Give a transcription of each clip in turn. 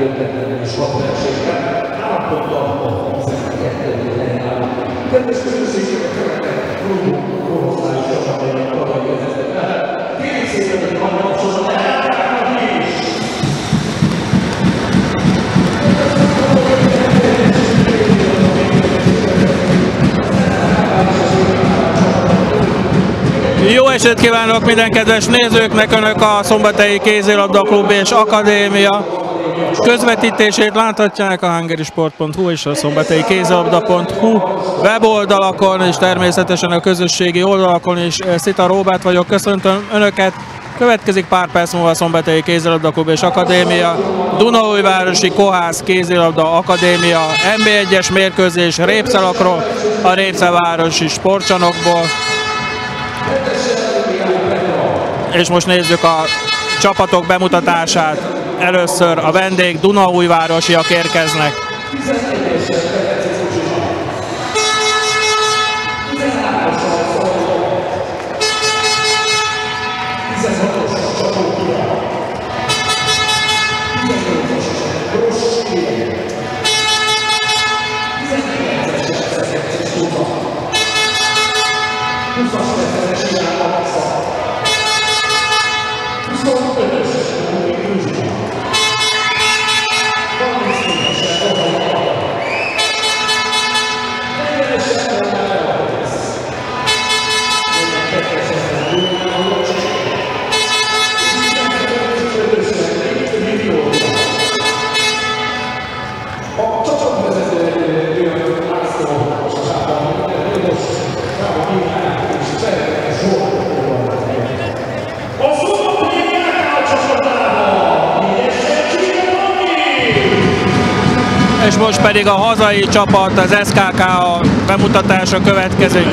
döntetlenül és 6 versenyben 3 ponttal a 12. helyen álló. Kedves közösségeket követett Rúdó korosztályos csapatainak tavalyi vezetete. Kérjük szépen, hogy hallgasson el is! Jó estét kívánok minden kedves nézőknek! Önök a Szombathelyi Kézilabda Klub és Akadémia közvetítését láthatják a hungarisport.hu és a szombathelyi kézilabda.hu weboldalakon, és természetesen a közösségi oldalakon is. Szita Róbert vagyok, köszöntöm Önöket! Következik pár perc múlva a Szombathelyi Kézilabda Klub és Akadémia, Dunaújvárosi Kohász Kézilabda Akadémia, NB1-es mérkőzés Répcelakról, a Répcelvárosi sportcsarnokból. És most nézzük a csapatok bemutatását. Először a vendég Dunaújvárosiak érkeznek. És most pedig a hazai csapat, az SKK a bemutatása következik.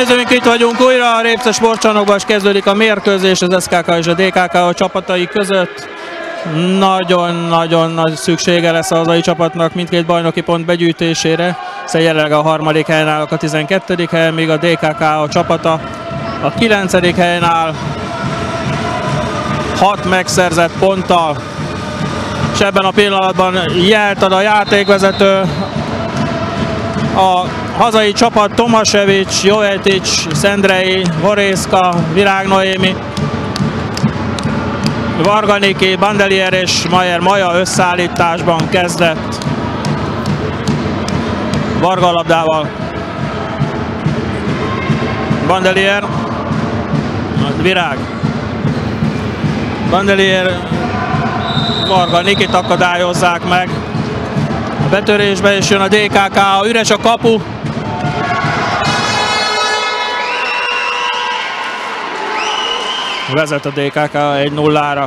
nézőink, itt vagyunk újra, a Répce sportcsarnokban is kezdődik a mérkőzés az SKK és a DKK csapatai között. Nagyon-nagyon nagy szüksége lesz a hazai csapatnak mindkét bajnoki pont begyűjtésére, hiszen jelenleg a 3. helyen állnak a 12. helyen, míg a DKK a csapata a 9. helyen áll 6 megszerzett ponttal. És ebben a pillanatban jelt ad a játékvezető. A hazai csapat Tomasevic, Jovetic, Szendrei, Horészka, Virág Noémi, Varga Niki, Bandelier és Mayer Maja összeállításban kezdett. Varga labdával. Bandelier, Virág. Bandelier, Varga Nikit akadályozzák meg. A betörésbe is jön a DKK, üres a kapu. Vezet a DKK 1-0-ra.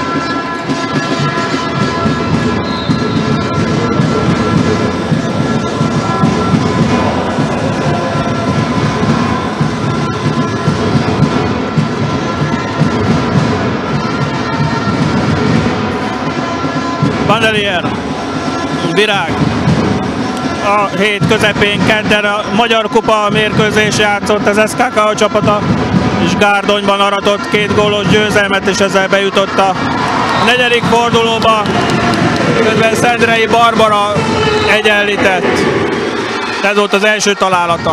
Bandelier, Virág. A hét közepén kedden a Magyar Kupa mérkőzés játszott az SKK csapata, és Gárdonyban aratott 2 gólos győzelmet, és ezzel bejutott a 4. fordulóba. Közben Szendrei Barbara egyenlített. Ez volt az első találata.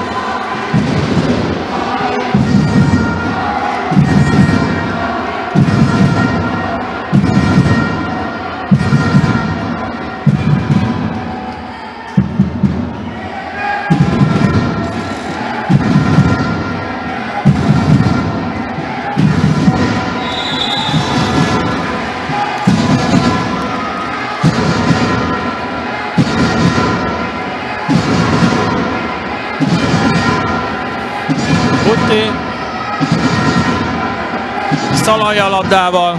Szalai a labdával.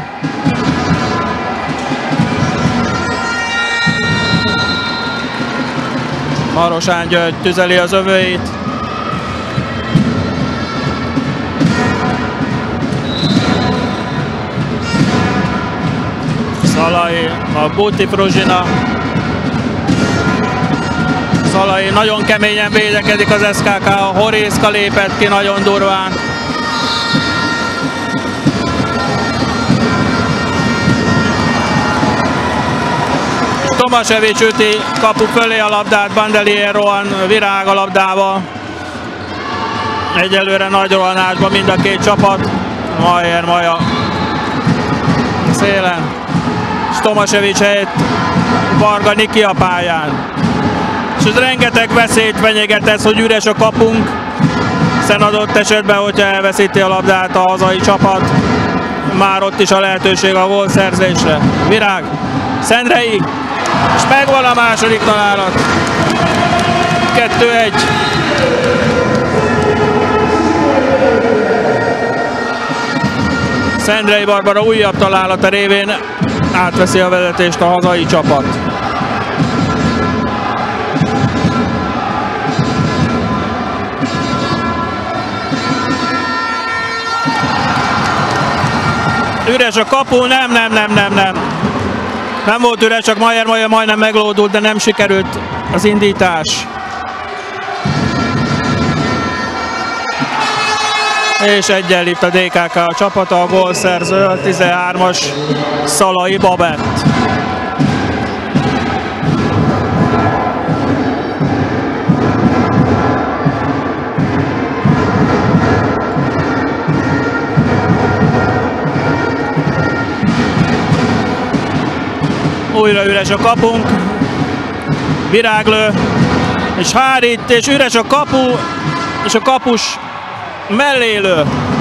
Marosán György tüzeli az övőit. Szalai, a Buti Fruzsina. Szalai nagyon keményen védekezik az SKK, a Horészka lépett ki nagyon durván. Tomasevic üti kapu fölé a labdát, Bandelier rohan, Virág a labdával. Egyelőre nagy rohanásban mind a két csapat. Mayer Maja szélen. És Tomasevic helyett Varga Niki a pályán. És ez rengeteg veszélyt fenyeget ez, hogy üres a kapunk, hiszen adott esetben, hogyha elveszíti a labdát a hazai csapat, már ott is a lehetőség a gólszerzésre. Virág, Szendrei, és megvan a második találat. 2-1. Szendrei Barbara újabb találata révén átveszi a vezetést a hazai csapat. Üres a kapu, nem. Nem volt üres, csak Mayer Maja majdnem meglódult, de nem sikerült az indítás. És egyenlít a DKK a csapata, a gólszerző, a 13-as Szalai Babett. Újra üres a kapunk, Virág lő, és hárít, és üres a kapu, és a kapus mellé lő.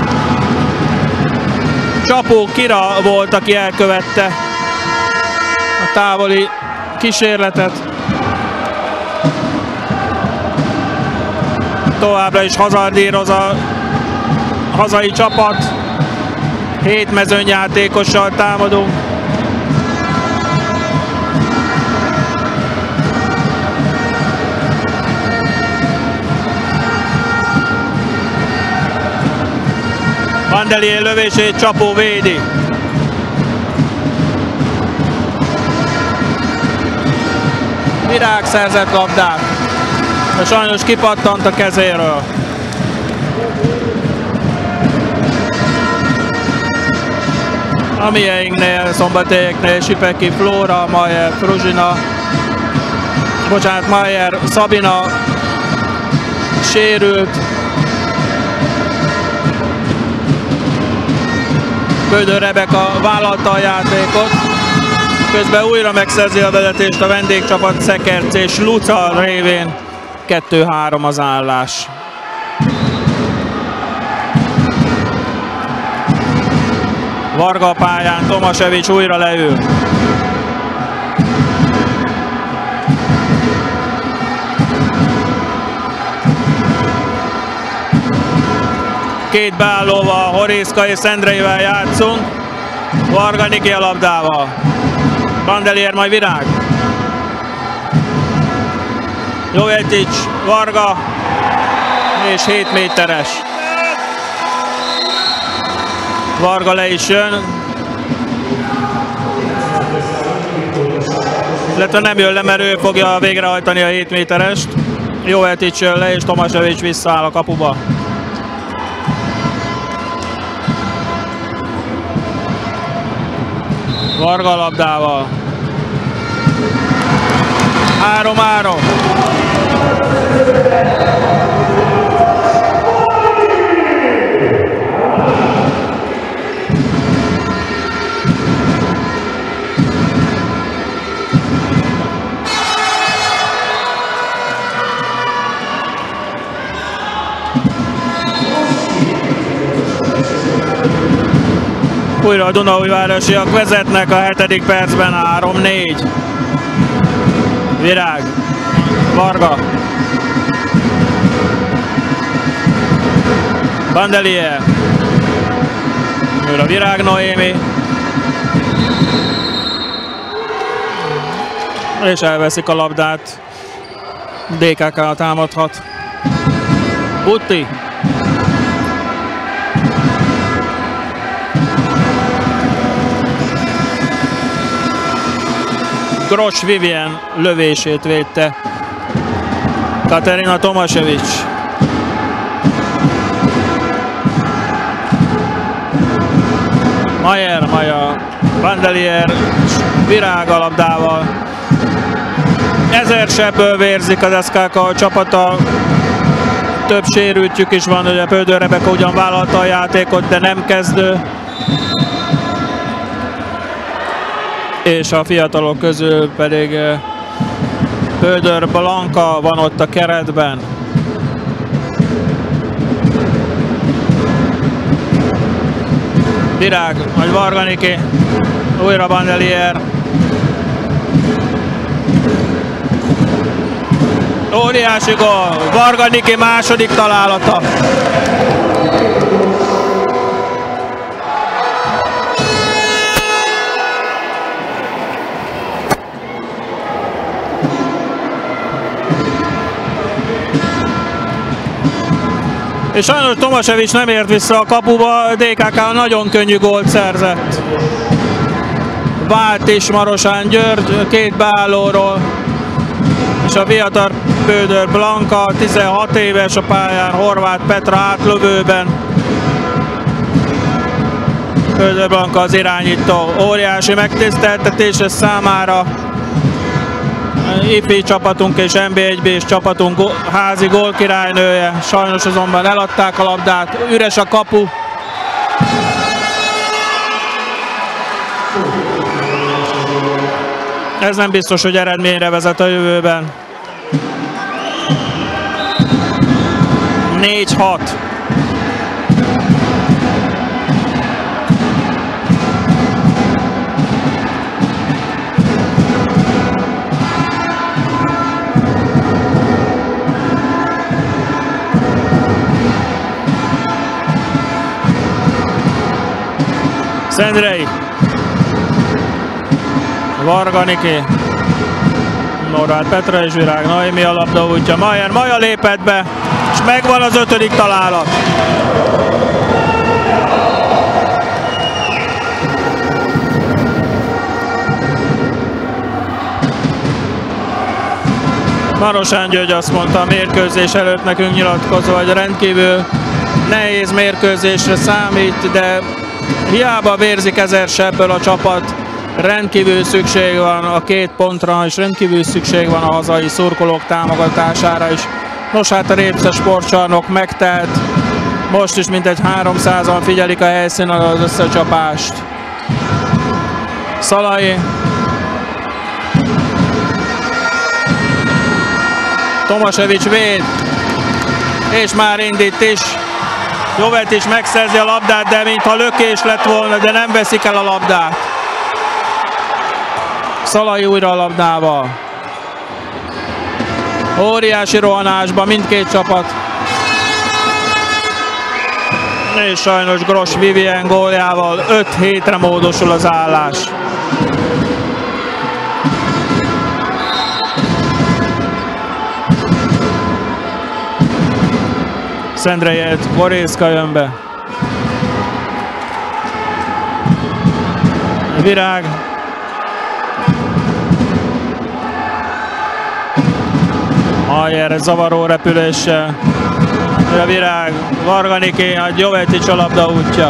Csapó Kira volt, aki elkövette a távoli kísérletet. Továbbra is hazardíroz a hazai csapat. 7 mezőnyjátékossal támadunk. Vandelier lövését Csapó védi. Virág szerzett labdát, de sajnos kipattant a kezéről. A mieinknél, szombatélyeknél Sipeki Flóra, Mayer Fruzsina, bocsánat, Mayer Szabina sérült. Bödör Rebeka vállalta a játékot, közben újra megszerzi a vezetést a vendégcsapat Szekerc és Luca révén. 2-3 az állás. Varga a pályán, Tomasevics újra leül. Két beállóval, Horiszka és Szendreivel játszunk. Varga Niki a labdával. Vandelier, majd Virág. Jovetics, Varga és 7 méteres. Varga le is jön. Illetve nem jön le, mert ő fogja végrehajtani a 7 méterest. Jovetics jön le, és Tomasevics visszaáll a kapuba. Varga labdával. 3-3. Újra a Dunaújvárosiak vezetnek a 7. percben 3-4. Virág, Varga, Vandelier, újra Virág Noémi, és elveszik a labdát. DKK támadhat. Butti. Gros Vivien lövését védte Katerina Tomasevics. Mayer, Vandelier, Virág a labdával. 1000 sebből vérzik az SKK csapata. Több sérültjük is van, ugye Bödör Rebeka ugyan vállalta a játékot, de nem kezdő. És a fiatalok közül pedig Bödör Blanka van ott a keretben. Virág, vagy Varga Niki, újra Vandelier. Óriási gól, Varga Niki második találata. És sajnos Tomasevics nem ért vissza a kapuba, DKK nagyon könnyű gólt szerzett. Vált is Marosán György, két beállóról, és a fiatal Bödör Blanka, 16 éves a pályán, Horváth Petra átlövőben. Bödör Blanka az irányító, óriási megtiszteltetése számára. IFI csapatunk és NB1-B-s csapatunk házi gólkirálynője, sajnos azonban eladták a labdát, üres a kapu. Ez nem biztos, hogy eredményre vezet a jövőben. 4-6. Szendrei, Varga Niki, Horváth Petra és Virág Noémi a labda útja. Maja lépett be, és megvan az 5. találat. Marosán György azt mondta a mérkőzés előtt nekünk nyilatkozva, hogy rendkívül nehéz mérkőzésre számít, de hiába vérzik ezer sebből a csapat, rendkívül szükség van a 2 pontra, és rendkívül szükség van a hazai szurkolók támogatására is. Nos, hát a Répce sportcsarnok megtelt, most is mintegy 300-an figyelik a helyszínen az összecsapást. Szalai. Tomasevics véd, és már indít is. Jovetic megszerzi a labdát, de mintha lökés lett volna, de nem veszik el a labdát. Szalai újra a labdával. Óriási rohanásban mindkét csapat. És sajnos Gros Vivien góljával 5-7-re módosul az állás. Szendrejét, Horészka jön be. Virág. Majer egy zavaró repüléssel. A Virág, Varganiké, a Jovetic a labda útja.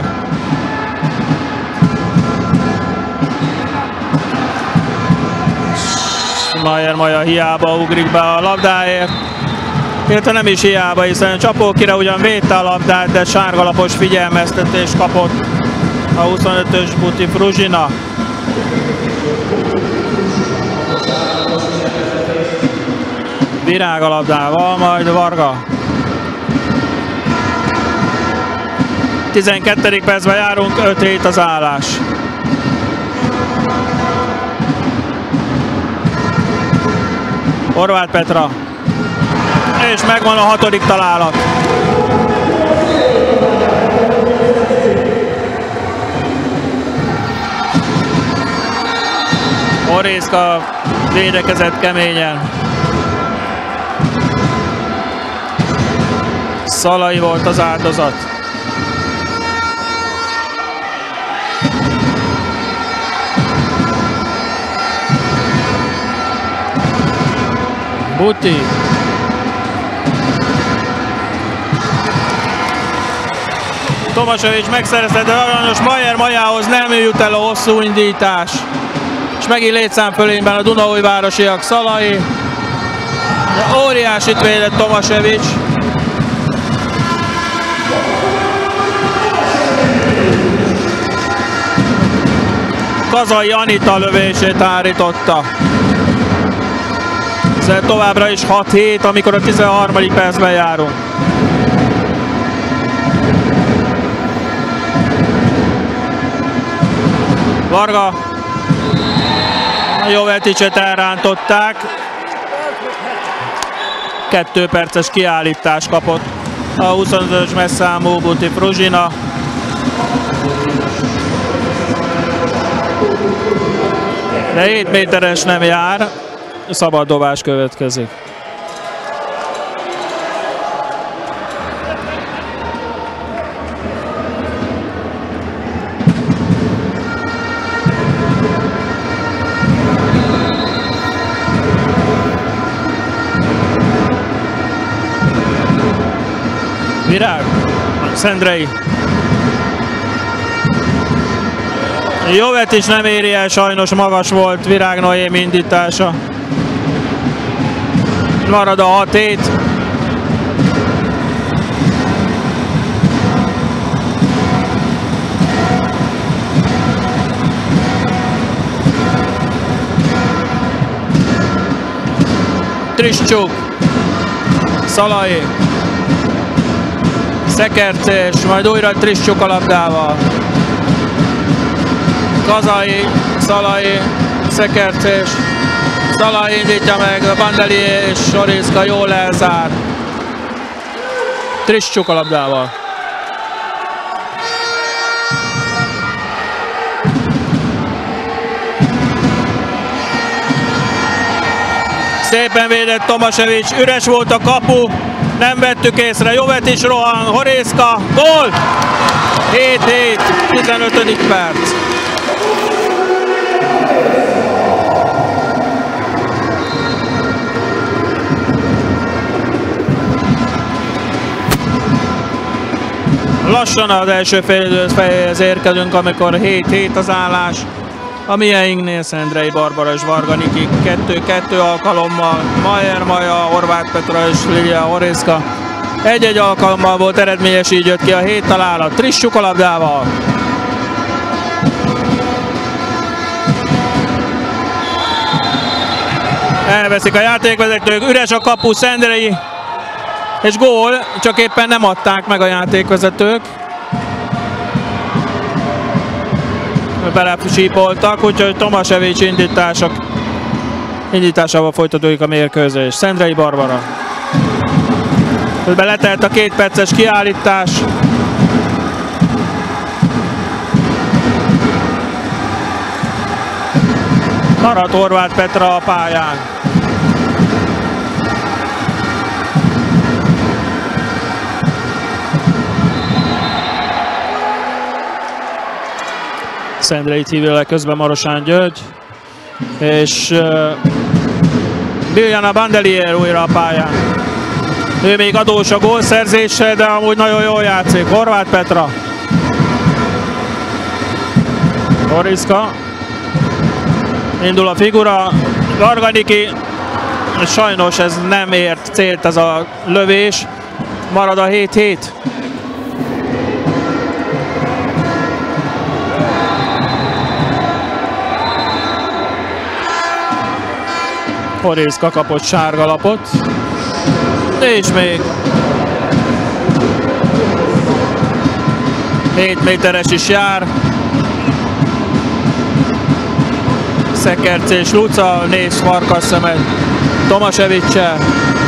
Majer hiába ugrik be a labdáért. Illetve nem is hiába, hiszen a Csapókire ugyan védte a labdát, de sárgalapos figyelmeztetést kapott a 25-ös Buti Fruzsina. Virág a labdával, majd Varga. 12. percben járunk, 5-7 az állás. Horváth Petra. És megvan a 6. találat. Horészka védekezett keményen. Szalai volt az áldozat. Buti. Tomasevics megszerezte, de aranyos Majához nem jut el a hosszú indítás. És megint létszámfölényben a Dunaújvárosiak. Szalai. De óriásit védett Tomasevics. Kazai Anita lövését árította. Ez továbbra is 6-7, amikor a 13. percben járunk. Varga. A Joveticet elrántották. 2 perces kiállítást kapott a 25-ös messzámú Buti Fruzsina. De 7 méteres nem jár, szabad dobás következik. Virág, Szendrei. Jovetic nem éri el, sajnos magas volt Virág Noémi indítása. Marad a 6-7. Triscsuk. Szalai. Szekertés, majd újra Triscsuk a labdával. Kazai, Szalai, Szekertés. Szalai indítja meg, a Bandeli és Horészka jól elzár. Triscsuk a labdával. Szépen védett Tomasevics, üres volt a kapu, nem vettük észre, Jovetic rohan, Horészka, gól! 7-7, 15. perc. Lassan az első félidő feléhez érkezünk, amikor 7-7 az állás. A mieinknél Szendrei Barbara és Varga Niki 2-2 alkalommal, Mayer Maja, Horváth Petra és Lilia Horiszka. Egy-egy alkalommal volt eredményes, így jött ki a 7 találat. Trissuk a labdával. Elveszik a játékvezetők, üres a kapu, Szendrei és gól, csak éppen nem adták meg a játékvezetők. Belesípoltak, úgyhogy Tomasevics indításával folytatódik a mérkőzés. Szendrei Barbara. Közben letelt a 2 perces kiállítás. Maradt Horváth Petra a pályán. Szendrei hívja közben Marosán György, és Biljana Bandelier újra a pályán. Ő még adós a gólszerzéssel, de amúgy nagyon jól játszik. Horváth Petra. Horiszka. Indul a figura. Varga Niki. Sajnos ez nem ért célt, ez a lövés. Marad a 7-7. Horiszka kapott sárga lapot. És még 7 méteres is jár. Szekercés Luca néz farkas szemet Tomasevics-sel.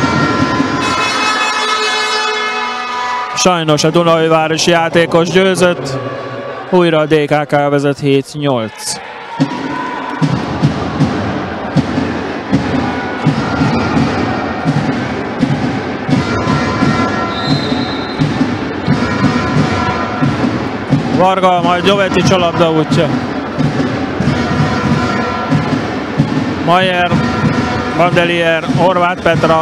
Sajnos a Dunaújvárosi játékos győzött. Újra a DKK vezet 7-8. Varga, majd Jovetics a labda útja. Mayer, Bandelier, Horváth Petra.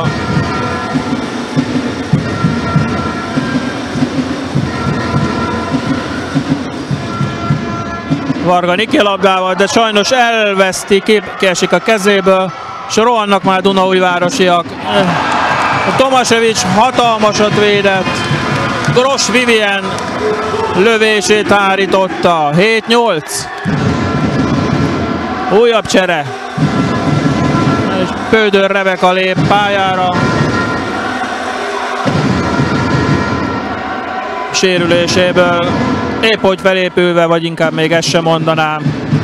Varga Niki labdával, de sajnos elveszti, kiesik a kezéből, és rohannak már Dunaújvárosiak. Tomasevics hatalmasat védett. Gros Vivien lövését hárította. 7-8. Újabb csere. És Pődör Rebeka lép pályára. Sérüléséből épp hogy felépülve, vagy inkább még ezt sem mondanám.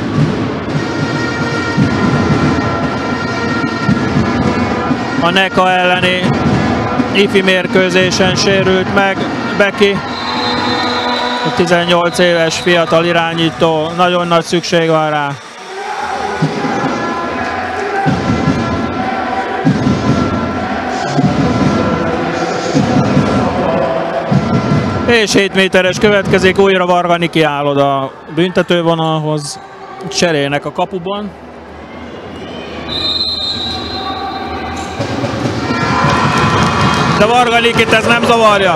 A NECA elleni ifi mérkőzésen sérült meg Beki. A 18 éves fiatal irányító, nagyon nagy szükség van rá. És 7 méteres következik, újra Varga Niki áll oda a büntetővonalhoz. Cserélnek a kapuban. De Varga Nikit ez nem zavarja.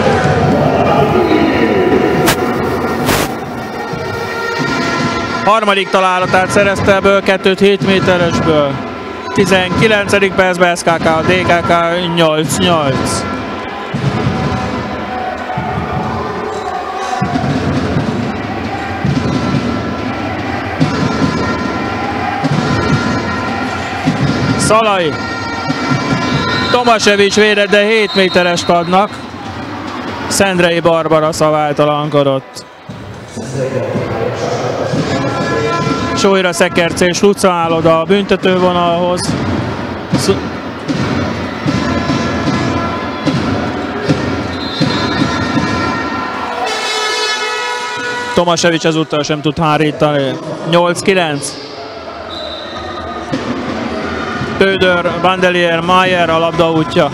Harmadik találatát szerezte ebből, 2-t 7 méteresből. 19. percben SKK, a DKK 8-8. Szalai. Tomasevics védett, de 7 méterest adnak. Szendrei Barbara szabálytalankodott. És újra Szekercés Luca áll oda a büntetővonalhoz. Tomasevics ezúttal sem tud hárítani. 8-9. Pődör, Bandelier, Mayer a labda útja.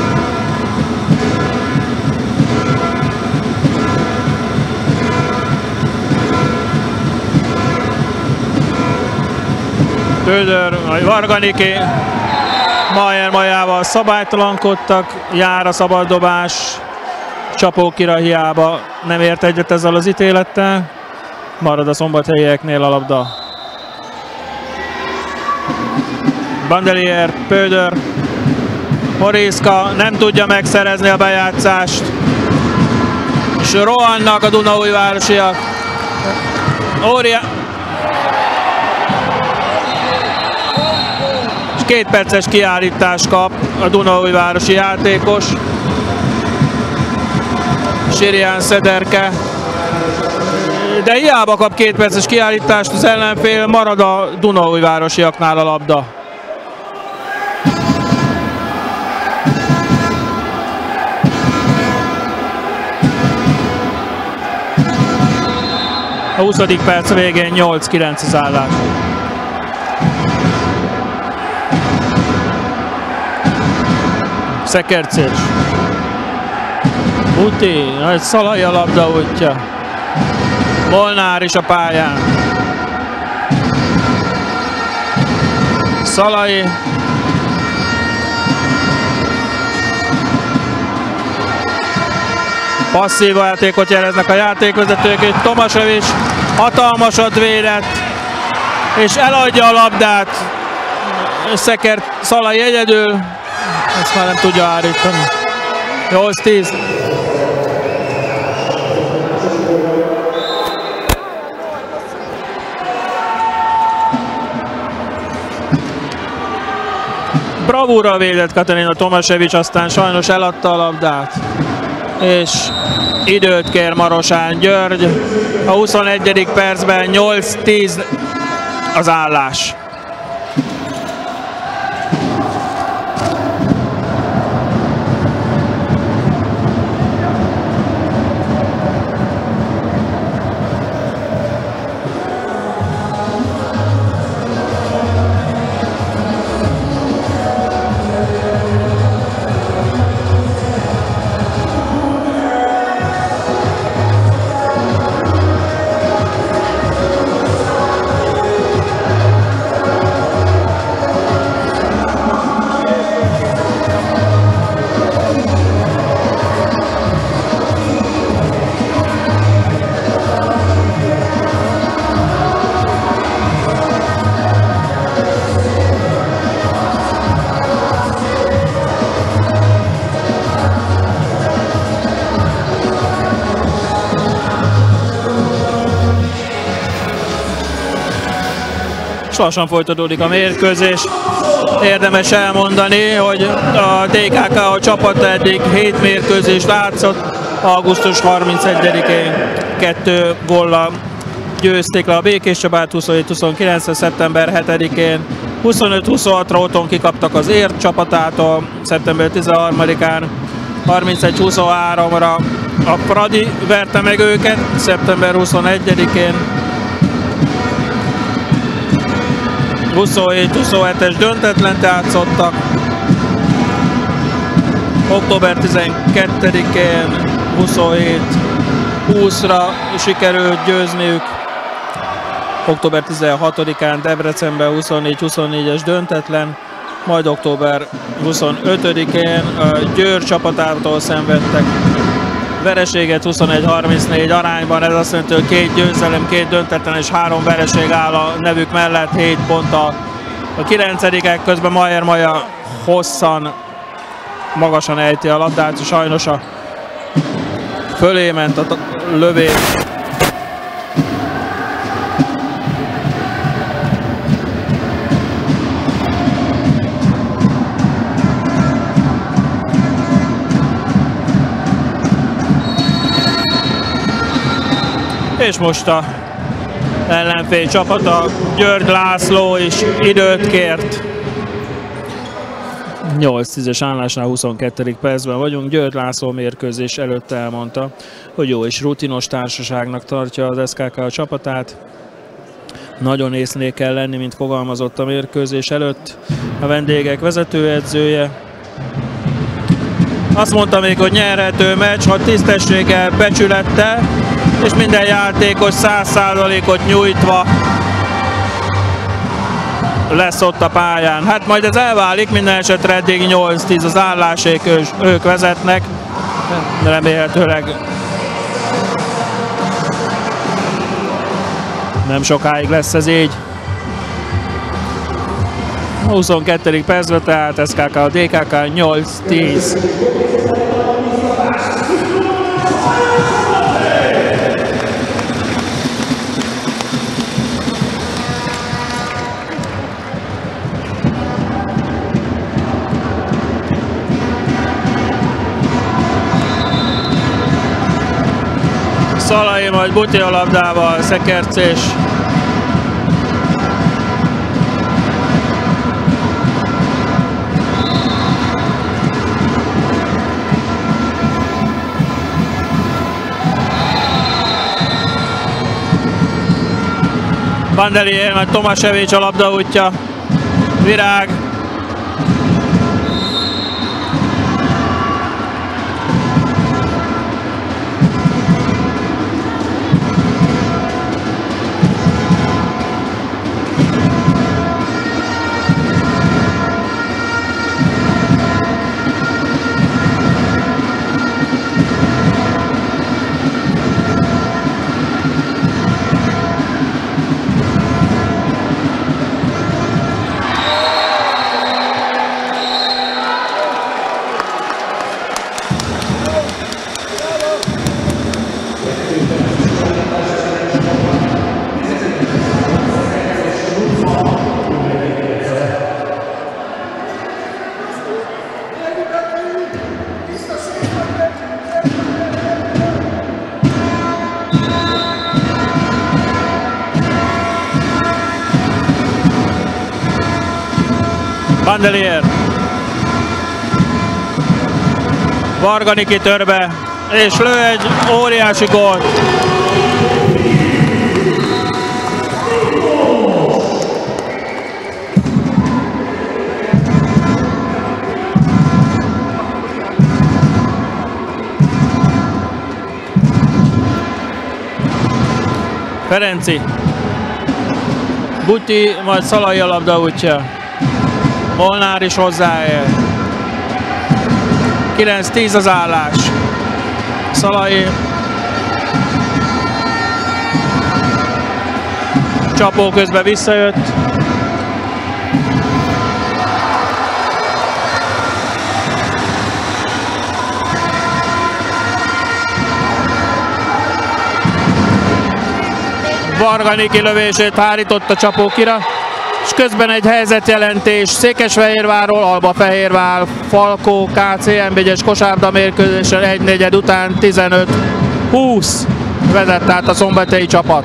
Pődör, Varga Niki, Mayer Majával szabálytalankodtak, jár a szabaddobás, Csapókira hiába nem ért egyet ezzel az ítélettel. Marad a szombathelyieknél a labda. Bandelier, Pöder, Horiszka nem tudja megszerezni a bejátszást. És rohannak a dunaújvárosiak. És 2 perces kiállítást kap a dunaújvárosi játékos. Sirián Szederke. De hiába kap 2 perces kiállítást az ellenfél, marad a dunaújvárosiaknál a labda. A 20. perc végén 8-9 az állás. Szekercés. Uti, nagy Szalai a labda útja. Molnár is a pályán. Szalai. Passzív játékot jeleznek a játékvezetők, és Tomasevic hatalmasat védett, és eladja a labdát. Szalai egyedül, ezt már nem tudja állítani. 8-10. Bravúra védett Katalin Tomasevic, aztán sajnos eladta a labdát. És időt kér Marosán György. A 21. percben 8-10 az állás. Lassan folytatódik a mérkőzés. Érdemes elmondani, hogy a DKK csapata eddig 7 mérkőzést látszott. Augusztus 31-én 2 góllal győzték le a Békés Csabát, 27-29, szeptember 7-én 25-26-ra otthon kikaptak az Ért csapatától, szeptember 13-án 31-23-ra a Fradi verte meg őket, szeptember 21-én 27-27-es döntetlent játszottak. Október 12-én 27-20-ra sikerült győzniük. Október 16-án Debrecenben 24-24-es döntetlen, majd október 25-én Győr csapatától szenvedtek vereséget 21-34 arányban. Ez azt jelenti, hogy 2 győzelem, 2 döntetlen és 3 vereség áll a nevük mellett, 7 ponttal. A 9-ek közben Mayer hosszan, magasan ejti a labdát, sajnos a fölé ment a lövés. És most a ellenfél csapata, György László is időt kért. 8-10-es állásnál 22. percben vagyunk. György László mérkőzés előtt elmondta, hogy jó és rutinos társaságnak tartja az SKK csapatát. Nagyon észnél kell lenni, mint fogalmazott a mérkőzés előtt a vendégek vezetőedzője. Azt mondta még, hogy nyerhető meccs, ha tisztességgel, becsülettel, és minden játékos 100%-ot nyújtva lesz ott a pályán. Hát majd ez elválik, minden esetre eddig 8-10 az állás, ők vezetnek. remélhetőleg nem sokáig lesz ez így. A 22. percben, tehát SKK a DKK 8-10. Szalai majd Buti a labdával, Szekercés. Bandelier, majd Tomasevics a labda útja. Virág. Bandelier. Varga Niki törbe, és lő egy óriási gólt. Ferenci. Buti, majd Szalai a labda útja. Molnár is hozzáér. 9-10 az állás. Szalai. Csapó közben visszajött. Varga Niki lövését hárított a Csapókira. És közben egy helyzetjelentés Székesfehérvárról, Albafehérvár, Falkó, KCMB-es kosárlabda mérkőzésen 1/4 után 15-20 vezet át a szombathelyi csapat.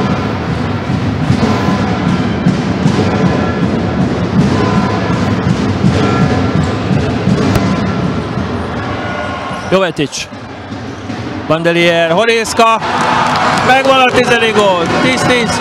Jovetics, Bandelier, Horészka, megvan a 10. gól, 10-10.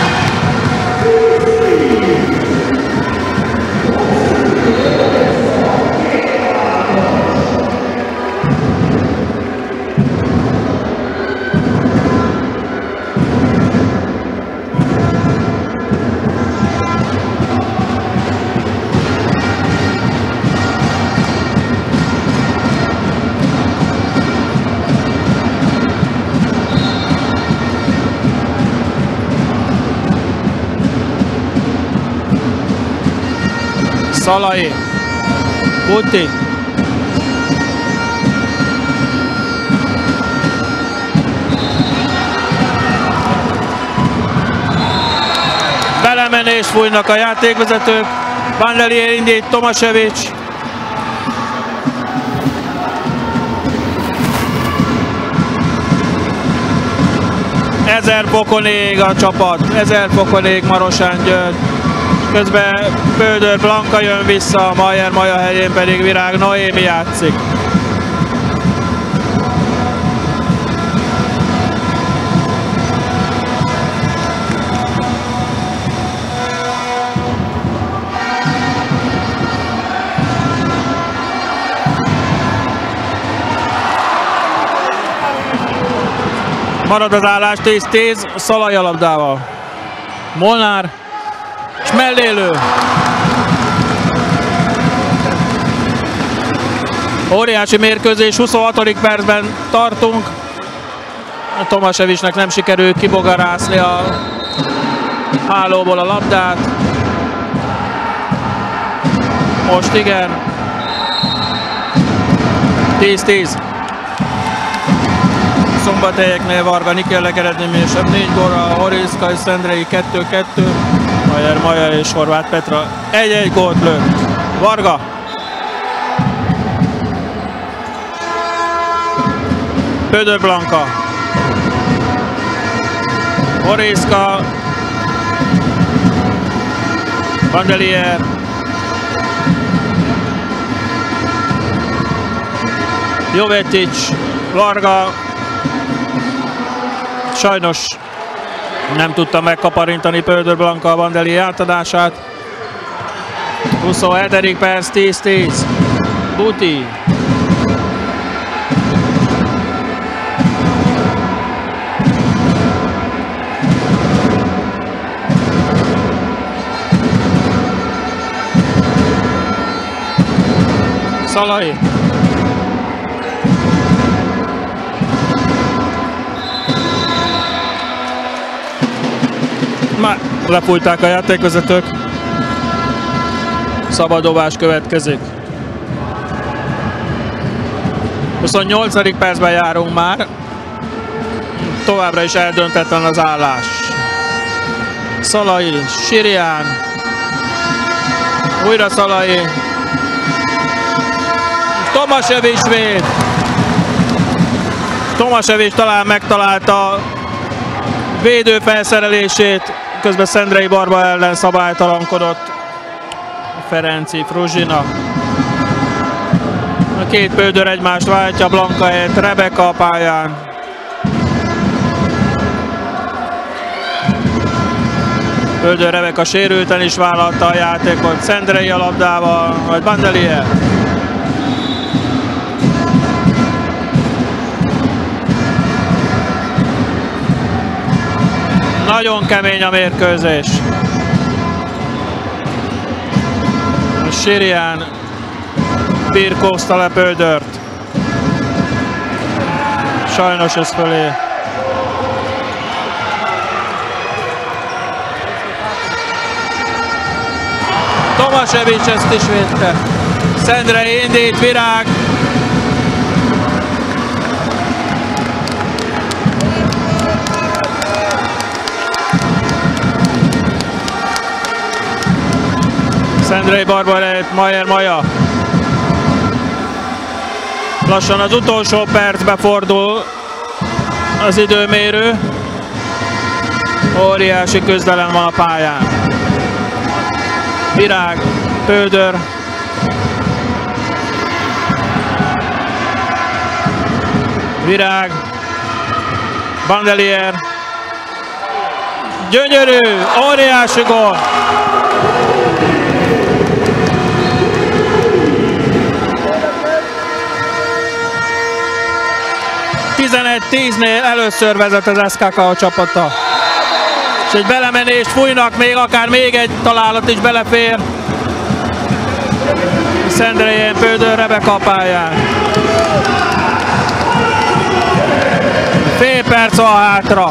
Szalai, Buti, belemenés fújnak a játékvezetők, Bandelier indít, Tomasevics, Ezer fokon ég a csapat, 1000 fokon ég Marosán György. Közben Bődör Blanka jön vissza, Mayer Maja helyén pedig Virág Noémi játszik. Marad az állás 10-10, Szalai a labdával. Molnár, és mellélő. Óriási mérkőzés, 26. percben tartunk. Tomasevicsnek nem sikerül kibogarászni a hálóból a labdát. Most igen. 10-10. Szombathelyeknél Varga Nikelek eredményesebb 4 gólra, Horiszka és Szendrei 2-2, Majer Maja és Horváth Petra 1-1 gólt lőtt. Varga. Pödör Blanka. Horiszka. Vandelier. Jovetic. Varga. Sajnos nem tudta megkaparintani Pödör Blanka a Vandelier átadását. 27. perc, 10-10. Buti. Szalai. Már lefújták a játékvezetők. Szabaddobás következik. 28. percben járunk már. Továbbra is eldöntetlen az állás. Szalai, Sirián. Újra Szalai. Tomasevics véd. Tomasevics talán megtalálta védő felszerelését, közben Szendrei Barba ellen szabálytalankodott Ferenci, Fruzsina. A két Pödör egymást váltja, Blanka helyett Rebeka a pályán. Pödör Rebeka sérülten is vállalta a játékot, Szendrei a labdával, vagy Vandelier. Nagyon kemény a mérkőzés. Sirián birkózta le Pödört. Sajnos ez fölé. Tomasevics ezt is védte. Szendrei indít, Virág. Szendrei Barba előtt Majer Maja. Lassan az utolsó percbe fordul az időmérő. Óriási küzdelem van a pályán. Virág, Pödör. Virág. Vandelier. Gyönyörű, óriási gól. Tíznél először vezet az SKK csapata. És egy belemenést fújnak, még akár még egy találat is belefér. Szendrei Pödör Rebeka a pályán. Fél perc van hátra.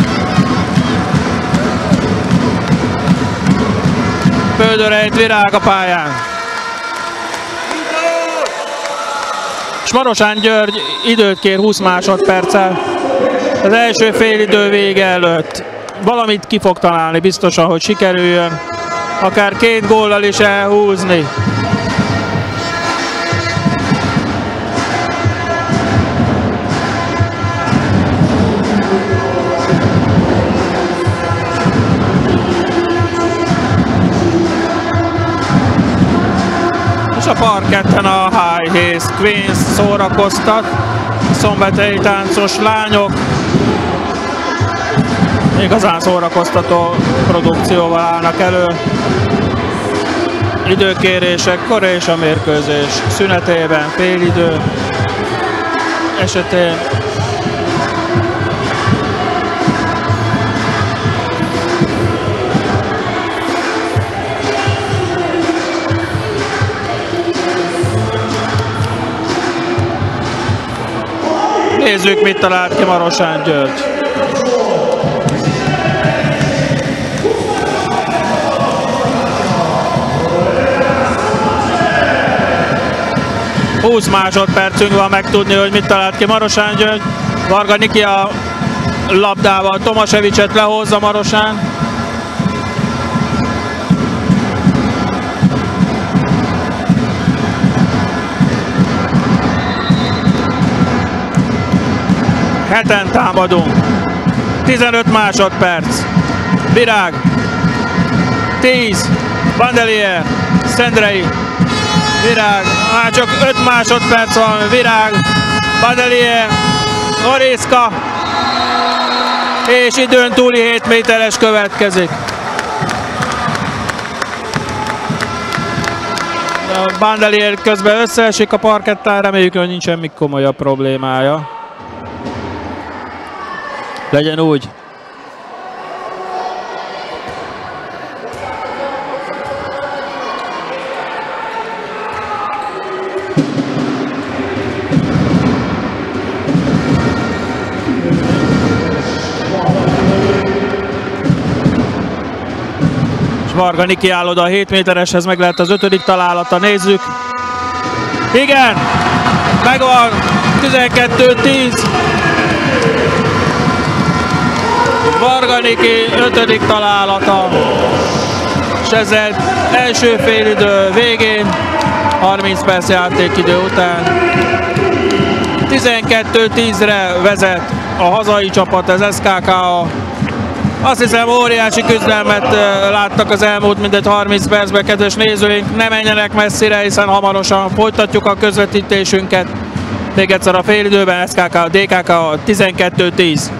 Pödör helyett Virág a pályán. És Marosán György időt kér 20 másodperccel az első félidő vége előtt. Valamit ki fog találni, biztosan, hogy sikerüljön akár 2 góllal is elhúzni. És a parketten a High Haste Queens szórakoztat, szombathelyi táncos lányok. Igazán szórakoztató produkcióval állnak elő. Időkérésekkor és a mérkőzés szünetében, félidő esetén. Nézzük, mit talált ki Marosán György. Húsz másodpercünk van megtudni, hogy mit talált ki Marosán György. Varga Niki a labdával Tomasevicset lehozza Marosán. Heten támadunk. 15 másodperc. Virág. 10. Bandelier. Szendrei. Virág. Már csak 5 másodperc van. Virág. Bandelier. Oriszka. És időn túli 7 méteres következik. Bandelier közben összeesik a parkettán, reméljük, hogy nincs semmi komolyabb problémája. Legyen úgy. Varga Niki áll oda a 7 métereshez, meg lehet az 5. találata, nézzük. Igen, megvan, 12-10. Varga Niki 5. találata, és ezzel első félidő végén, 30 perc játékidő után 12-10-re vezet a hazai csapat, az SKKA. Azt hiszem, óriási küzdelmet láttak az elmúlt mindegy 30 percben, kedves nézőink. Ne menjenek messzire, hiszen hamarosan folytatjuk a közvetítésünket. Még egyszer a félidőben SKKA, DKK 12-10.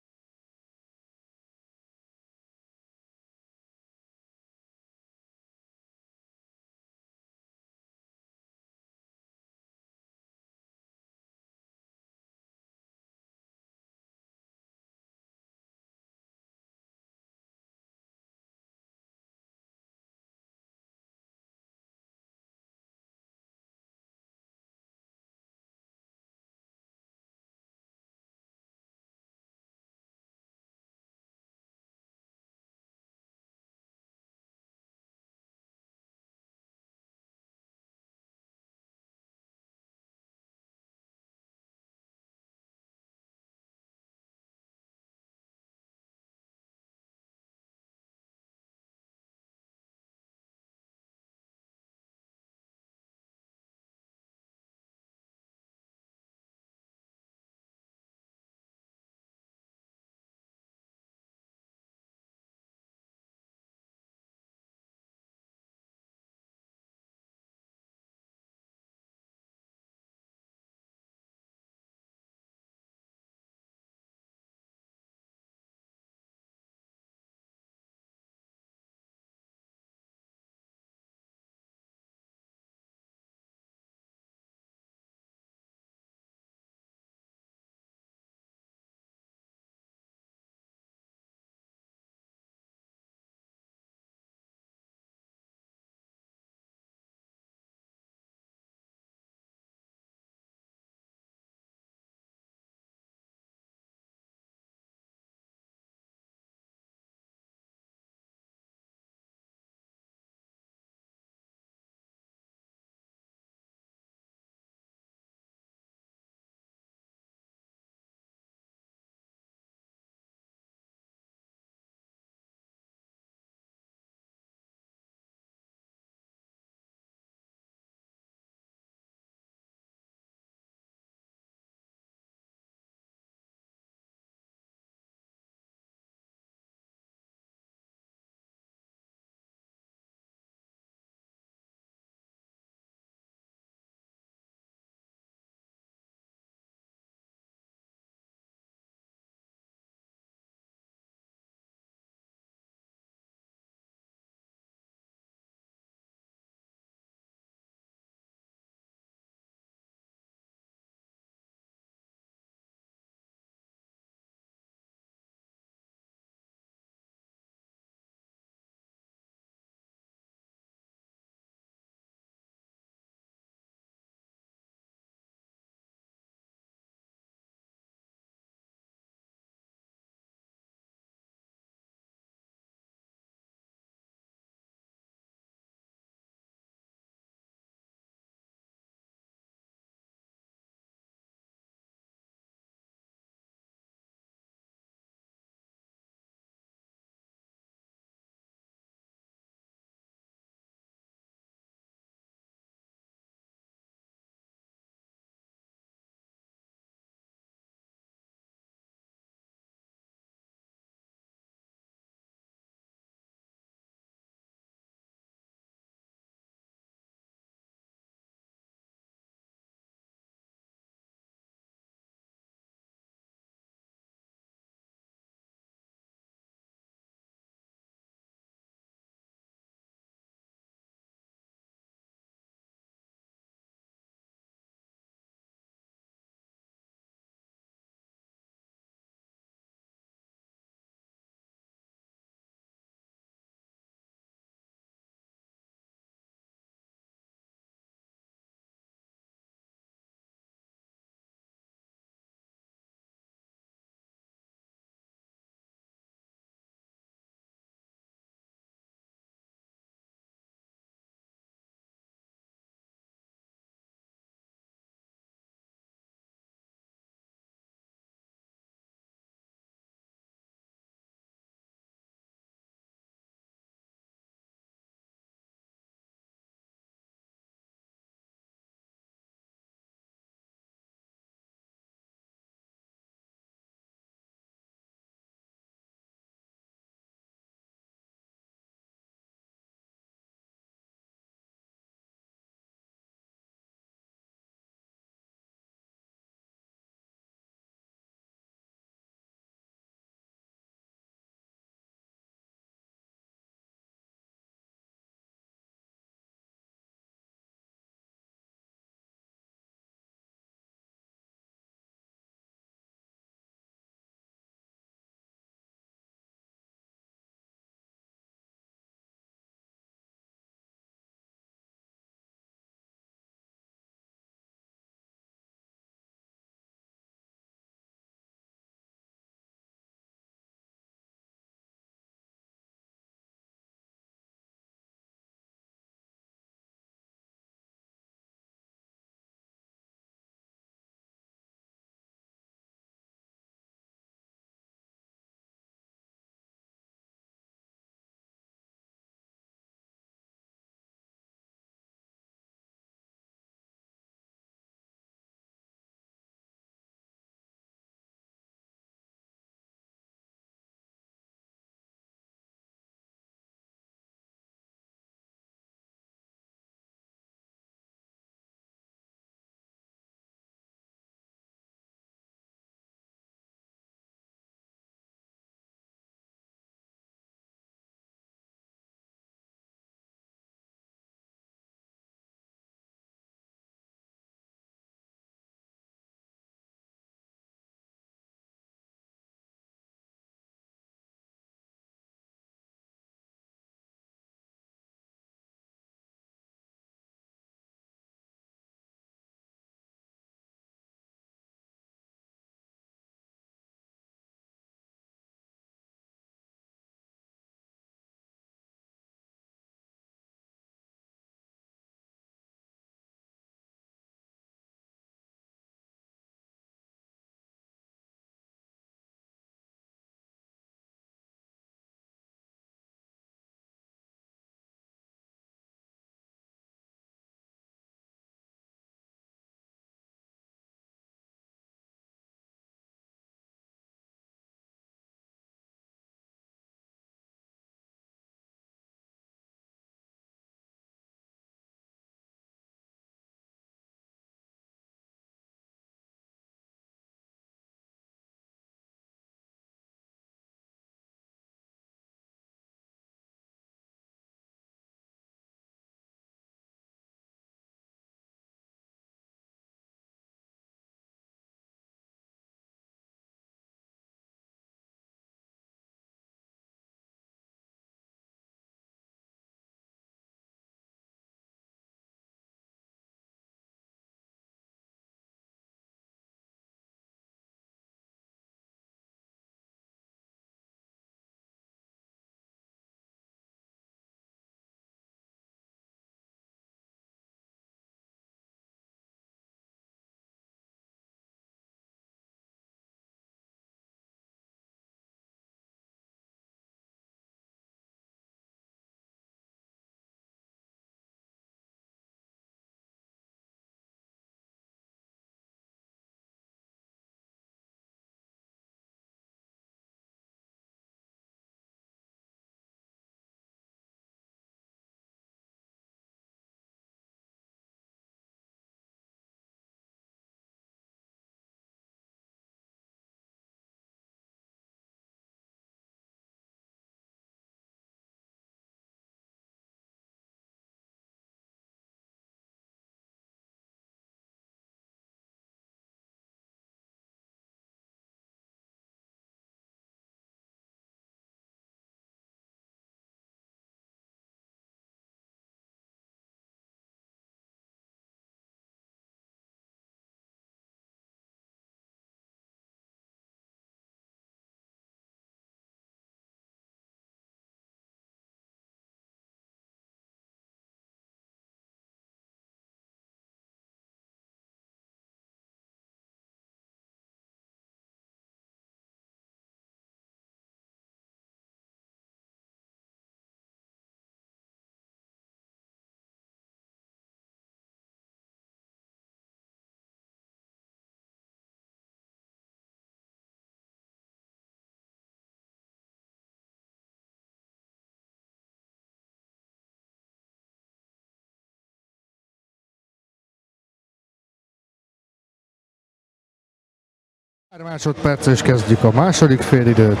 Pár másodperccel is kezdjük a második félidőt.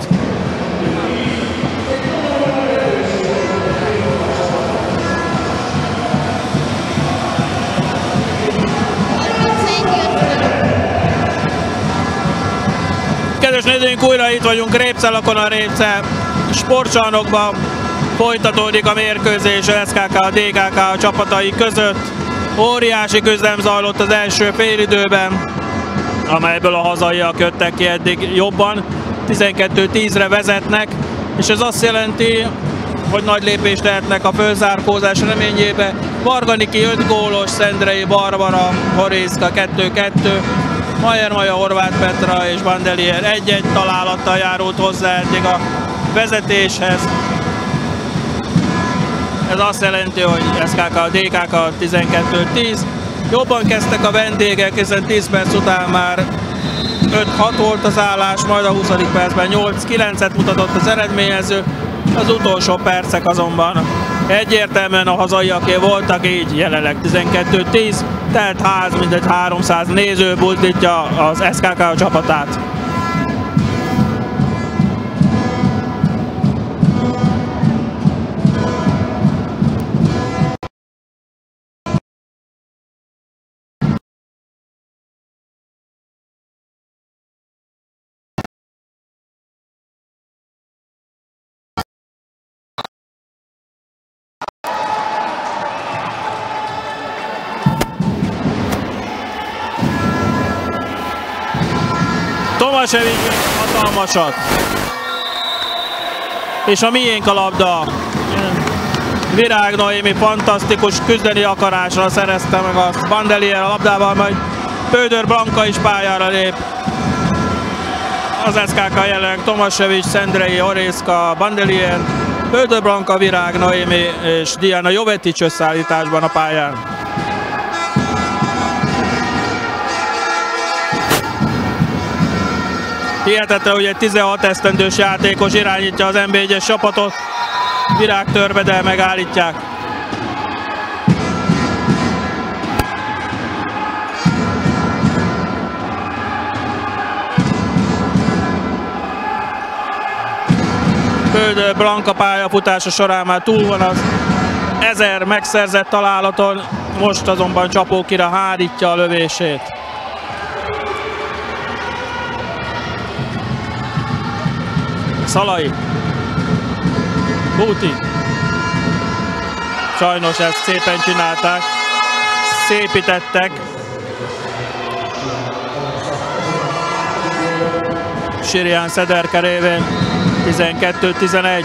Kedves nézőink, újra itt vagyunk Répcelakon, a Répce sportcsarnokban. Folytatódik a mérkőzés a SKK, a DKK csapatai között. Óriási küzdelem zajlott az első félidőben, amelyből a hazaiak jöttek ki eddig jobban. 12-10-re vezetnek, és ez azt jelenti, hogy nagy lépést tehetnek a fölzárkózás reményébe. Varganiki 5 gólos, Szendrei Barbara, Horiszka 2-2, Mayer, Horváth Petra és Bandelier 1-1 találattal járult hozzá eddig a vezetéshez. Ez azt jelenti, hogy SKK, DKK 12-10. Jobban kezdtek a vendégek, hiszen 10 perc után már 5-6 volt az állás, majd a 20. percben 8-9-et mutatott az eredményező. Az utolsó percek azonban egyértelműen a hazaiaké voltak, így jelenleg 12-10, tehát ház mindegy 300 néző buzdítja az SKK csapatát. Tomasevic hatalmasat. És a miénk a labda. Virág Noémi fantasztikus küzdeni akarásra szerezte meg azt. Bandelier a labdával, majd Pöder Blanka is pályára lép. Az SKK jelenleg Tomasevic, Szendrei, Horiszka, Bandelier, Pöder Blanka, Virág Noémi és Diana Jovetic összeállításban a pályán. Hihetetlen, hogy egy 16 esztendős játékos irányítja az NB1-es csapatot. Virág Törvedel megállítják. Pöder Blanka pályafutása során már túl van az 1000 megszerzett találaton, most azonban Csapókira hárítja a lövését. Szalai, Búti. Sajnos ezt szépen csinálták, szépítettek. Sirián Szederke révén 12-11.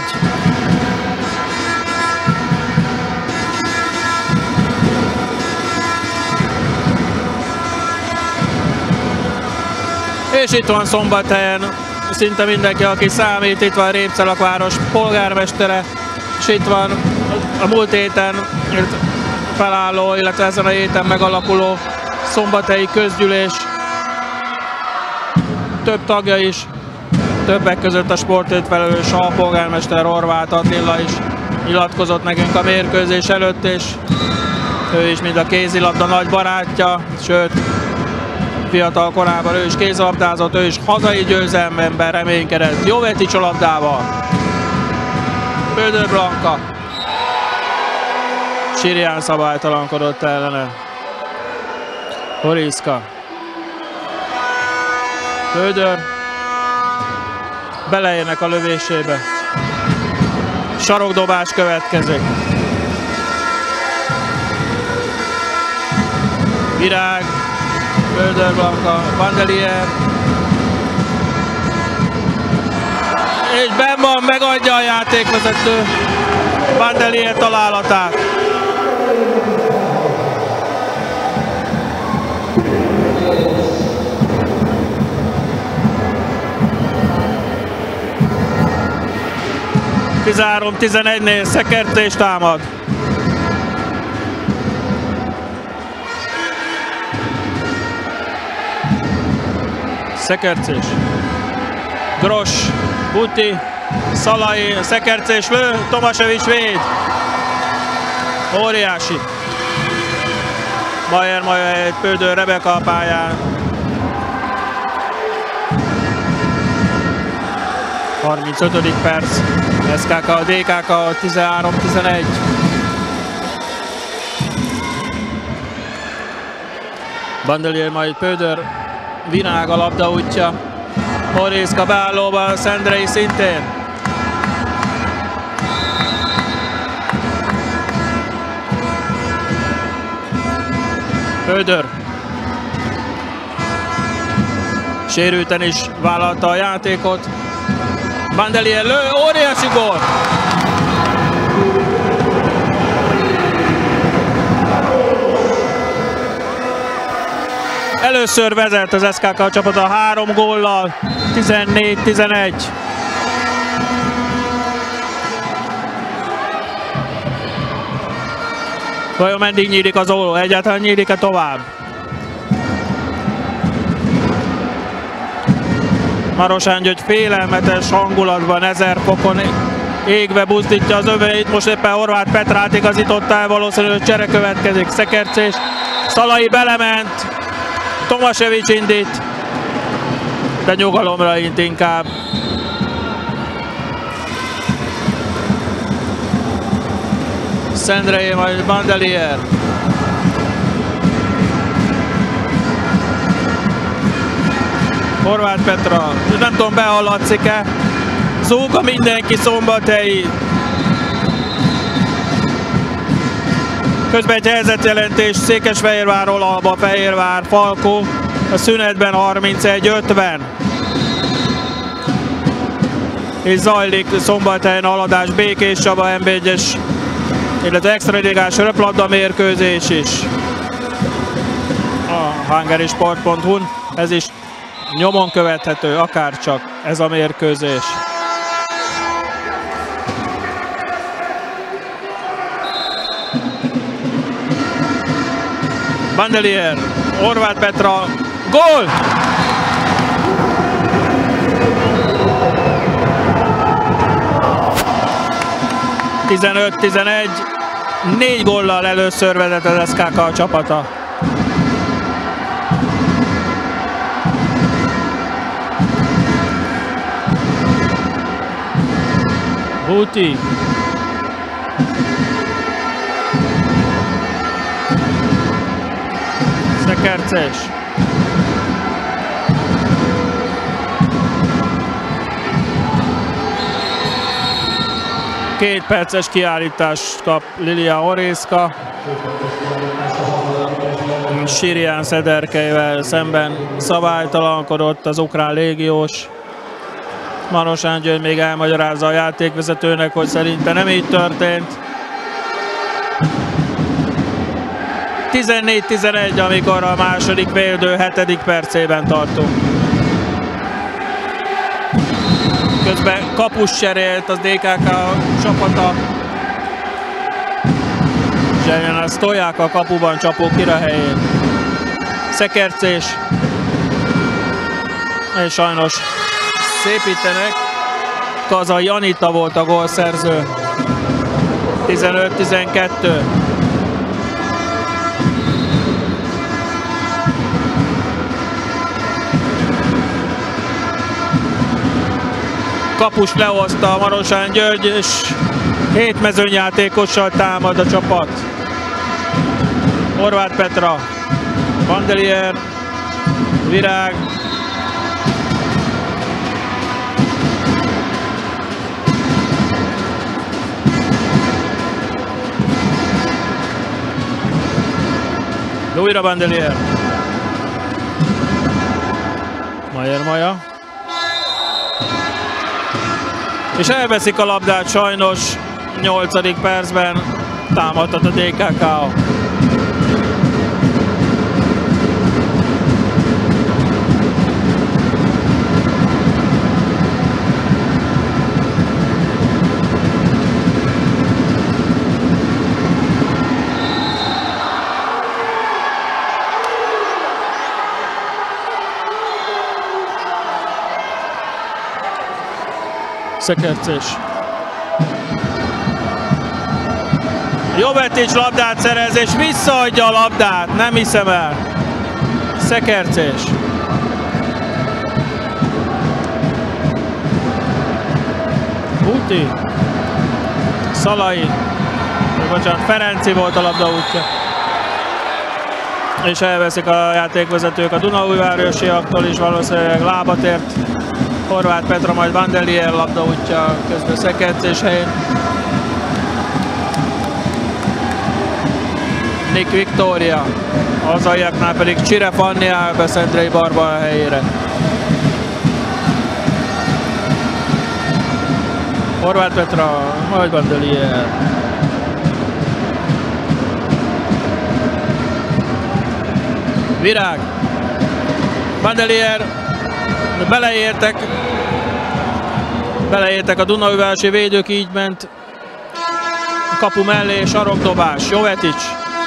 És itt van Szombathelyen szinte mindenki, aki számít. Itt van Répcelak város polgármestere, és itt van a múlt héten felálló, illetve ezen a héten megalakuló szombathelyi közgyűlés. Több tagja is, többek között a sportügyfelelős alpolgármester Horváth Attila is nyilatkozott nekünk a mérkőzés előtt, és ő is mind a kézilabda nagy barátja, sőt, fiatal korában ő is kézilabdázott, ő is hazai győzelmben reménykedett. Jovetic a labdával. Pöder Blanka. Sirián szabálytalankodott ellene. Horiszka. Pöder. Beleérnek a lövésébe. Sarokdobás következik. Virág. Pöder Blanka, Bandelier. És benn van, megadja a játékvezető Bandelier találatát. Kizárom 11-nél Szekertés támad. Szekercés, Gros, Buti, Szalai, Szekercés lő, Tomasevic véd. Óriási. Mayer egy Pöder Rebeka a pályán. 35. perc. SKK, DKK 13-11. Bandelier, majd Pödör, Virág a labda útja. Orészka beállóba, Szendrei szintén. Pödör. Sérülten is vállalta a játékot. Bandelier lő, óriási gól! Először vezet az SKK csapata 3 góllal, 14-11. Vajon meddig nyílik az óló? Egyáltalán nyílik-e tovább? Marosán György félelmetes hangulatban, 1000 fokon égve buzdítja az öveit. Most éppen Horváth Petrát igazította el, valószínűleg csere következik. Szekercés, Szalai belement, Tomasevics indít, de nyugalomra int inkább. Szendrei, majd Bandelier. Horváth Petra, nem tudom, behallatszik-e. Zúga mindenki Szombathelyi. Közben egy helyzetjelentés Székesfehérvárról, Albafehérvár, Falkó. A szünetben 31-50. És zajlik Szombathelyen haladás, Békés Csaba NB1-es, illetve extraligás röplabda mérkőzés is. A hungarisport.hu-n ez is nyomon követhető, akárcsak ez a mérkőzés. Bandelier, Horváth Petra, gól! (15-11), 4 góllal először vezet az SKK csapata. Huti. Szekerces. Két perces kiállítást kap Lilia Orészka. Sirián Szederkeivel szemben szabálytalankodott az ukrán légiós. Marosán György még elmagyarázza a játékvezetőnek, hogy szerinte nem így történt. 14-11, amikor a második féldő 7. percében tartunk. Közben kapus cserélt az DKK csapata. Zselyenen Sztolják a kapuban csapó Kira helyén. Szekercés. És sajnos szépítenek. Kaza Janita volt a gólszerző. 15-12. Kapus lehozta a Marosán György, és 7 mezőnyjátékossal támad a csapat. Horváth Petra, Bandelier, Virág, de újra Bandelier. Mayer. És elveszik a labdát sajnos 8. percben, támadhat a DKK. Szekercés. Jovetics labdát szerez, és visszaadja a labdát, nem hiszem el. Szekercés. Buti, Szalai, bocsánat, Ferenci volt a labda útja. És elveszik a játékvezetők a Dunaújvárosiaktól is, valószínűleg lábat ért Horváth Petra, majd Vandelier labda útja közben szekedzés helyén. Nick Victoria, a hazaiaknál pedig Csire Fanni áll be Szendrei Barba a helyére. Horváth Petra, majd Vandelier. Virág, Vandelier, beleértek a Dunaújvárosi védők, így ment a kapu mellé, sarokdobás, Jovetic.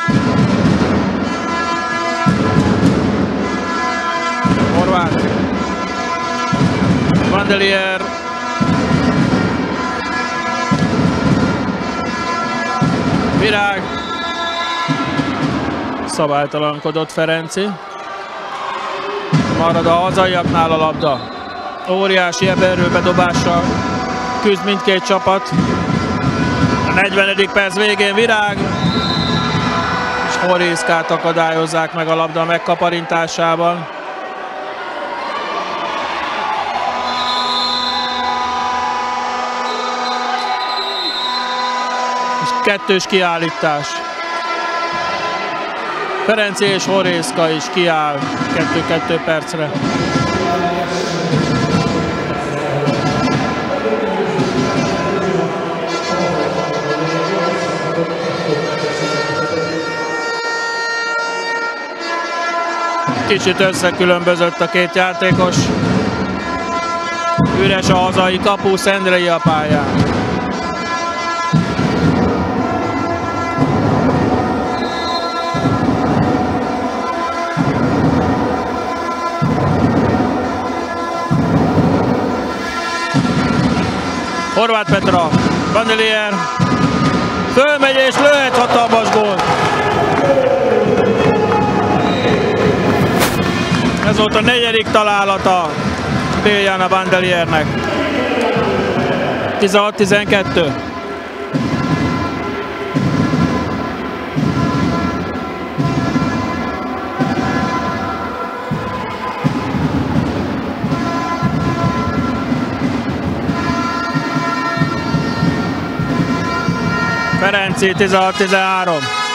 Horváth, Vandelier, Virág, szabálytalankodott Ferenci. Marad a hazaiaknál a labda. Óriási eberről bedobással küzd mindkét csapat. A 40. perc végén Virág és Horiszkát akadályozzák meg a labda megkaparintásában. És kettős kiállítás. Ferenci és Horiszka is kiáll 2-2 percre. Kicsit összekülönbözött a két játékos. Üres a hazai kapu, Szendrei a pályán. Horváth Petra, Vandelier, fölmegy és lőhet, hatalmas gól. Ez volt a 4. találata Biljana Vandeliernek. 16-12. Ferenci 16-13.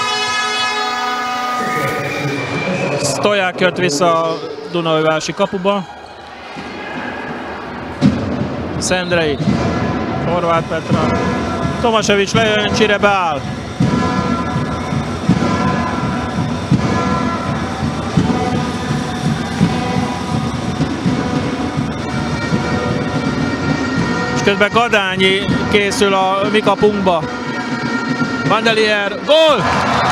Stoják jött vissza a Dunaújvárosi kapuba. Szendrei, Horváth Petra, Tomasevics lejön, Csire beáll. És közben Gadányi készül a mi kapunkba. Vandelier, gól!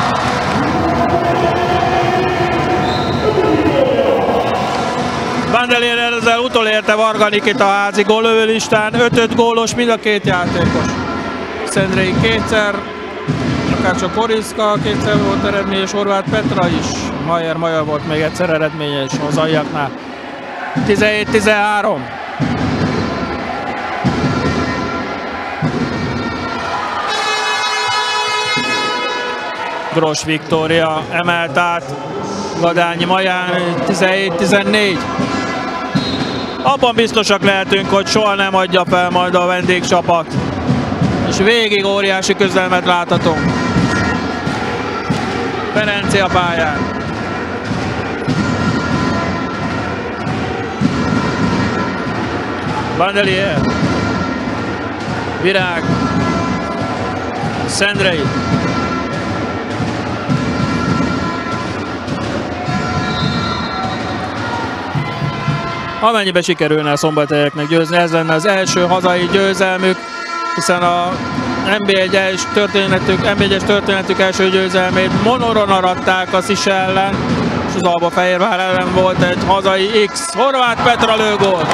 Vandelier ezzel utolérte Varga Nikit a házi góllövő listán, 5-5 gólos mind a két játékos. Szendrei kétszer, akárcsak Horiszka kétszer volt eredményes, Horváth Petra is. Mayer volt még egyszer eredményes a hazaiaknál. 17-13. Gros Viktória emelt át Gadányi Maján, 17-14. Abban biztosak lehetünk, hogy soha nem adja fel majd a vendégcsapat. És végig óriási küzdelmet láthatunk. Ferenci a pályán. Vandelier. Virág. Szendrei. Amennyiben sikerülne a szombathelyeknek győzni, ez lenne az első hazai győzelmük, hiszen a NB1-es történetük első győzelmét Monoron aratták a Szise ellen, és az Albafehérvár ellen volt egy hazai X. Horváth Petra lő gólt.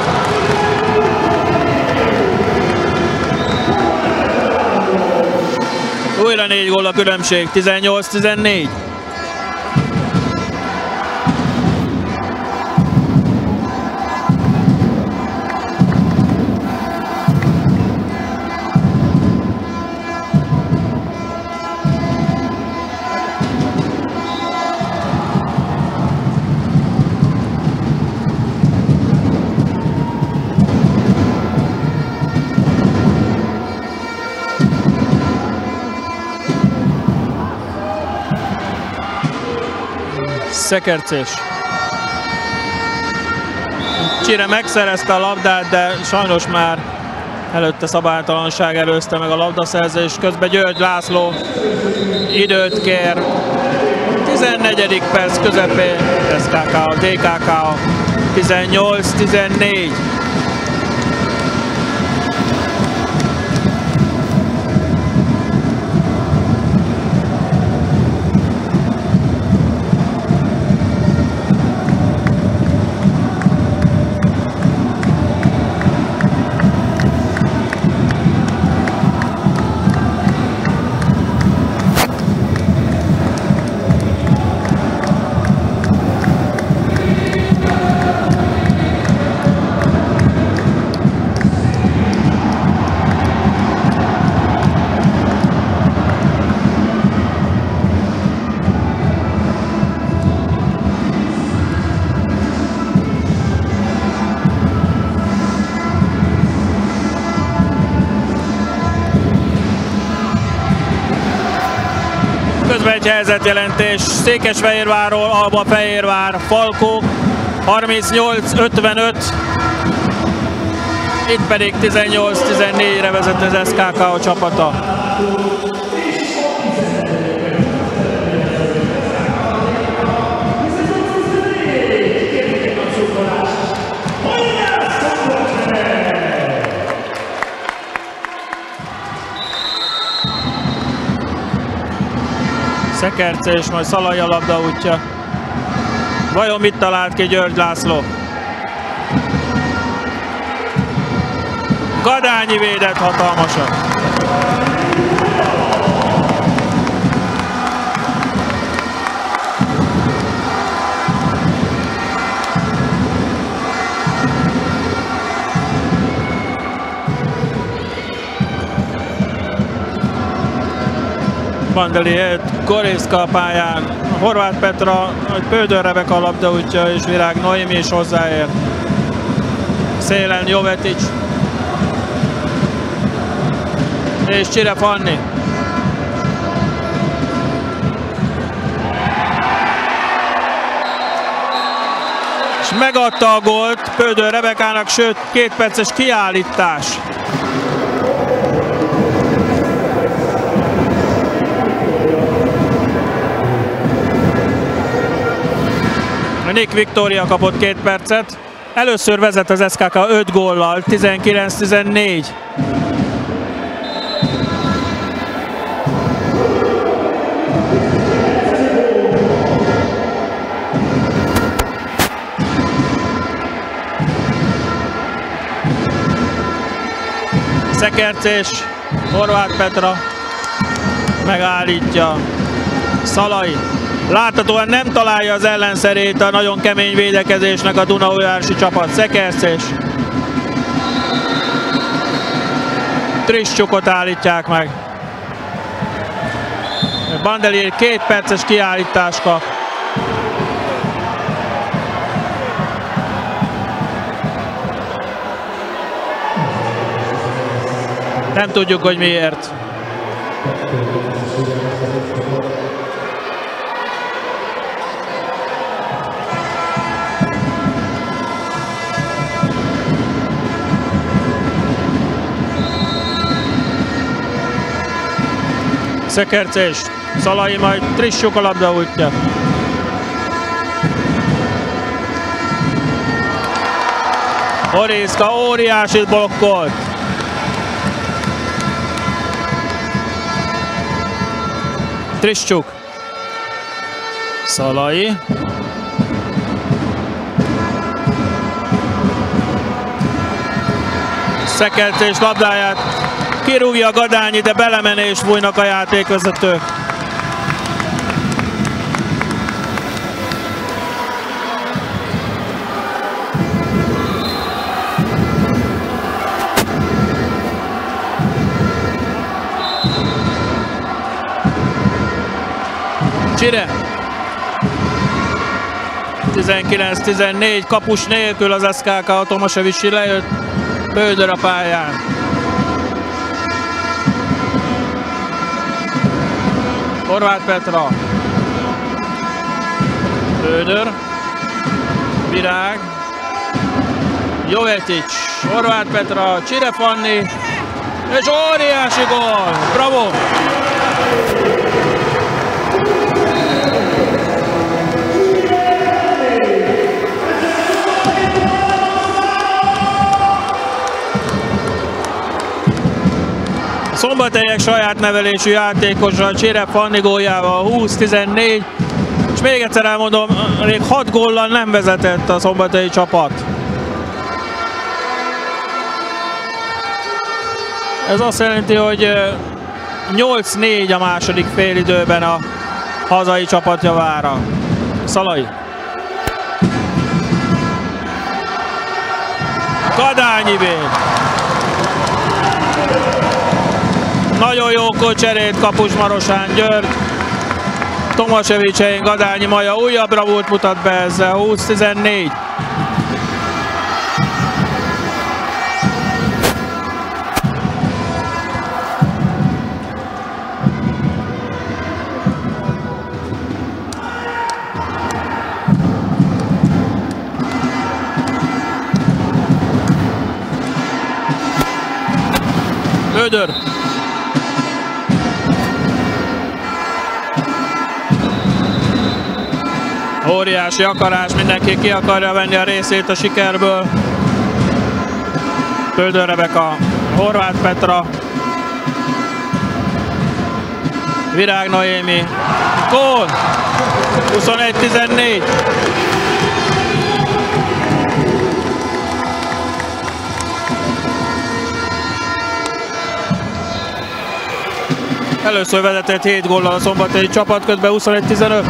Újra 4 gól a különbség, 18-14. Szekercés. Csire megszerezte a labdát, de sajnos már előtte szabálytalanság előzte meg a labdaszerzés. Közben György László időt kér. 14. perc közepén SKK, DKK 18-14. Közben egy helyzetjelentés Székesfehérvárról, Albafehérvár, Falkó 38-55. Itt pedig 18-14-re vezet az SKK csapata. Szekercés, majd Szalai a labda útja. Vajon mit talált ki György László? Gadányi védett hatalmasat. Bandelier, Gorészka a pályán, Horváth Petra, Pöldör Rebeka a labda útja, és Virág Noémi is hozzáér. Szélen Jovetics. És Csire Fanni. És megadta a gólt Pöldör Rebekának, sőt 2 perces kiállítás. Nick Viktória kapott 2 percet. Először vezet az SKK 5 góllal, 19-14. Szekercés, Horváth Petra megállítja. Szalai láthatóan nem találja az ellenszerét a nagyon kemény védekezésnek a Dunaújvárosi csapat. Szekercés. Triscsukot állítják meg. Bandelier 2 perces kiállítást kap. Nem tudjuk, hogy miért. Szekercés, Szalai, majd Trissuk a labda útja. Gorészka óriásit blokkolt. Trissuk. Szalai. Szekercés labdáját kirúgja Gadányi, de belemenést bújnak a játékvezetők. Csire. 19-14, kapus nélkül az SKK, a Tomasevicsi lejött, Pöldör a pályán. Horváth Petra. Bödör, Virág, Jovetic, Horváth Petra, Csire Fanni, és óriási gól! Bravo! Szombathelyek saját nevelésű játékosa Csire Fanni góljával 20-14, és még egyszer elmondom, még 6 góllal nem vezetett a szombathelyi csapat. Ez azt jelenti, hogy 8-4 a második félidőben a hazai csapat javára. Szalai. Kadányi Bél. Nagyon jó cserét kapus Marosán György. Tomasevics helyén Gadányi Maja újabb bravúrt mutat be ezzel, 20-14. Bödör. Óriási akarás, mindenki ki akarja venni a részét a sikerből. Bödör Rebeka, Horváth Petra, Virág Noémi, gól! 21-14. Először vezetett 7 góllal a szombathelyi csapat, közben 21-15.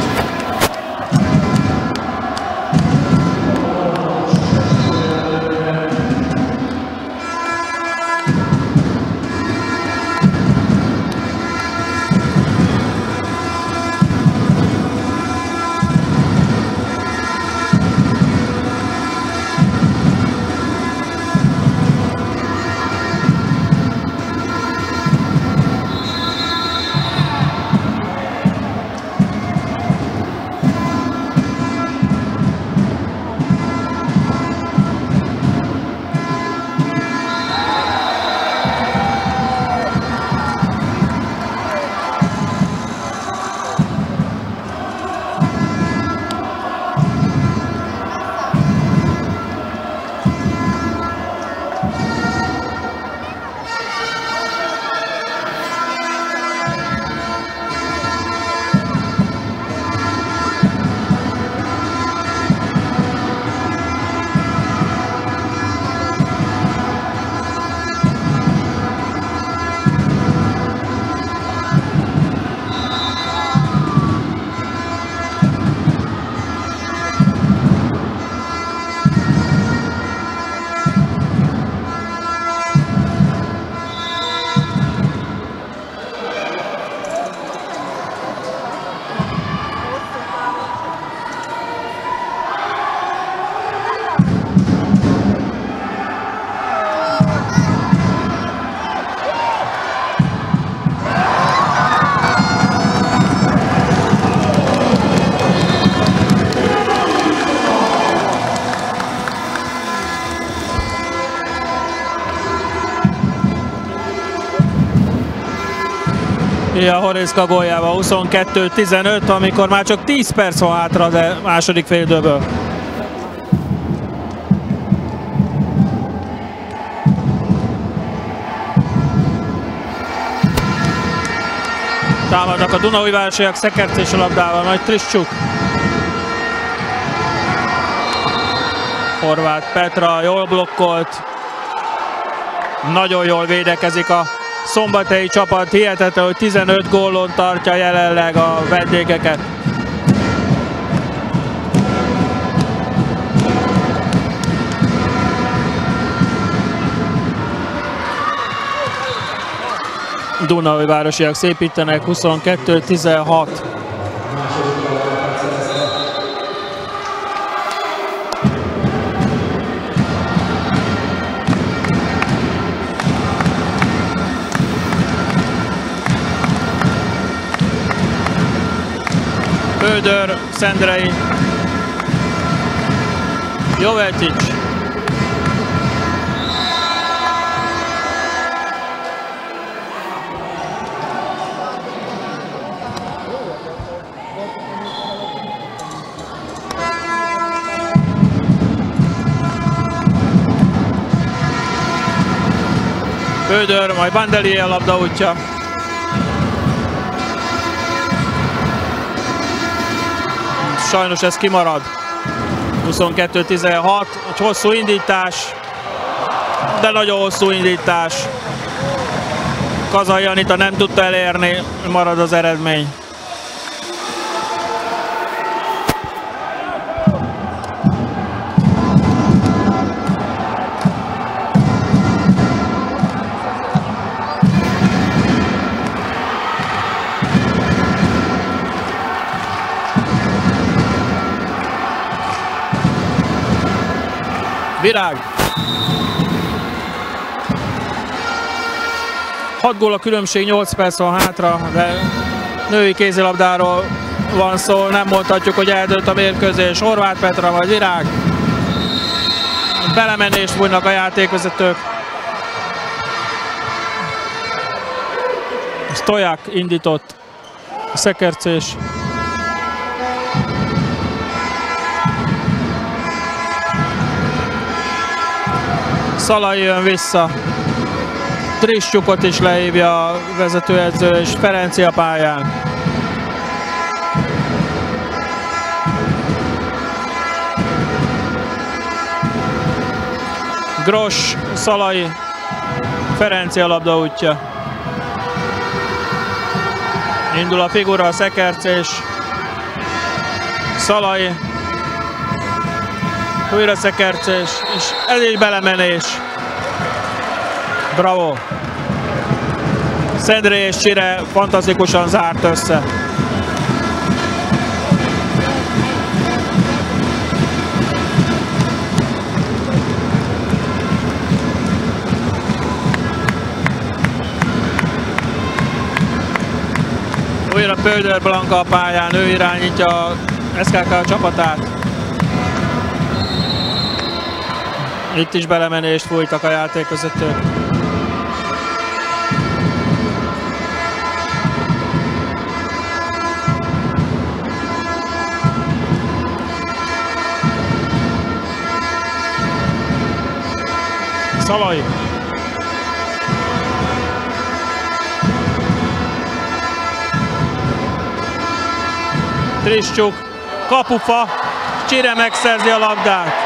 A Horészka góljával 22-15, amikor már csak 10 perc van hátra a második félidőből. Támadnak a Dunaújvárosiak, Szekertés a labdával, Nagy Triscsuk. Horváth Petra jól blokkolt. Nagyon jól védekezik a szombathelyi csapat, hihetetlen, hogy 15 gólon tartja jelenleg a vendégeket. Dunaújvárosiak szépítenek, 22-16. Bödör, Szendrei, Jovetic. Bödör, majd Bandelier a labda útja. Sajnos ez kimarad. 22-16, egy hosszú indítás, de nagyon hosszú indítás. Kazai Anita nem tudta elérni, marad az eredmény. Virág. 6 gól a különbség, 8 perc van hátra, de női kézilabdáról van szó, nem mondhatjuk, hogy eldőlt a mérkőzés. Horváth Petra vagy Virág. Belemenést fújnak a játékvezetők. Stoják indított, a szekercés. Szalai jön vissza, Triscsukot is lehívja a vezetőedző, és Ferenci a pályán. Gross, Szalai, Ferenci a labda útja. Indul a figura, a szekercés, Szalai. Újra szekercés, és ez így belemenés. Bravo! Szendré és Csire fantasztikusan zárt össze. Újra Pöldör Blanka a pályán, ő irányítja a SKK csapatát. Itt is belemenést fújtak a játékvezetők. Szalai. Triscsuk, kapufa, Csire megszerzi a labdát.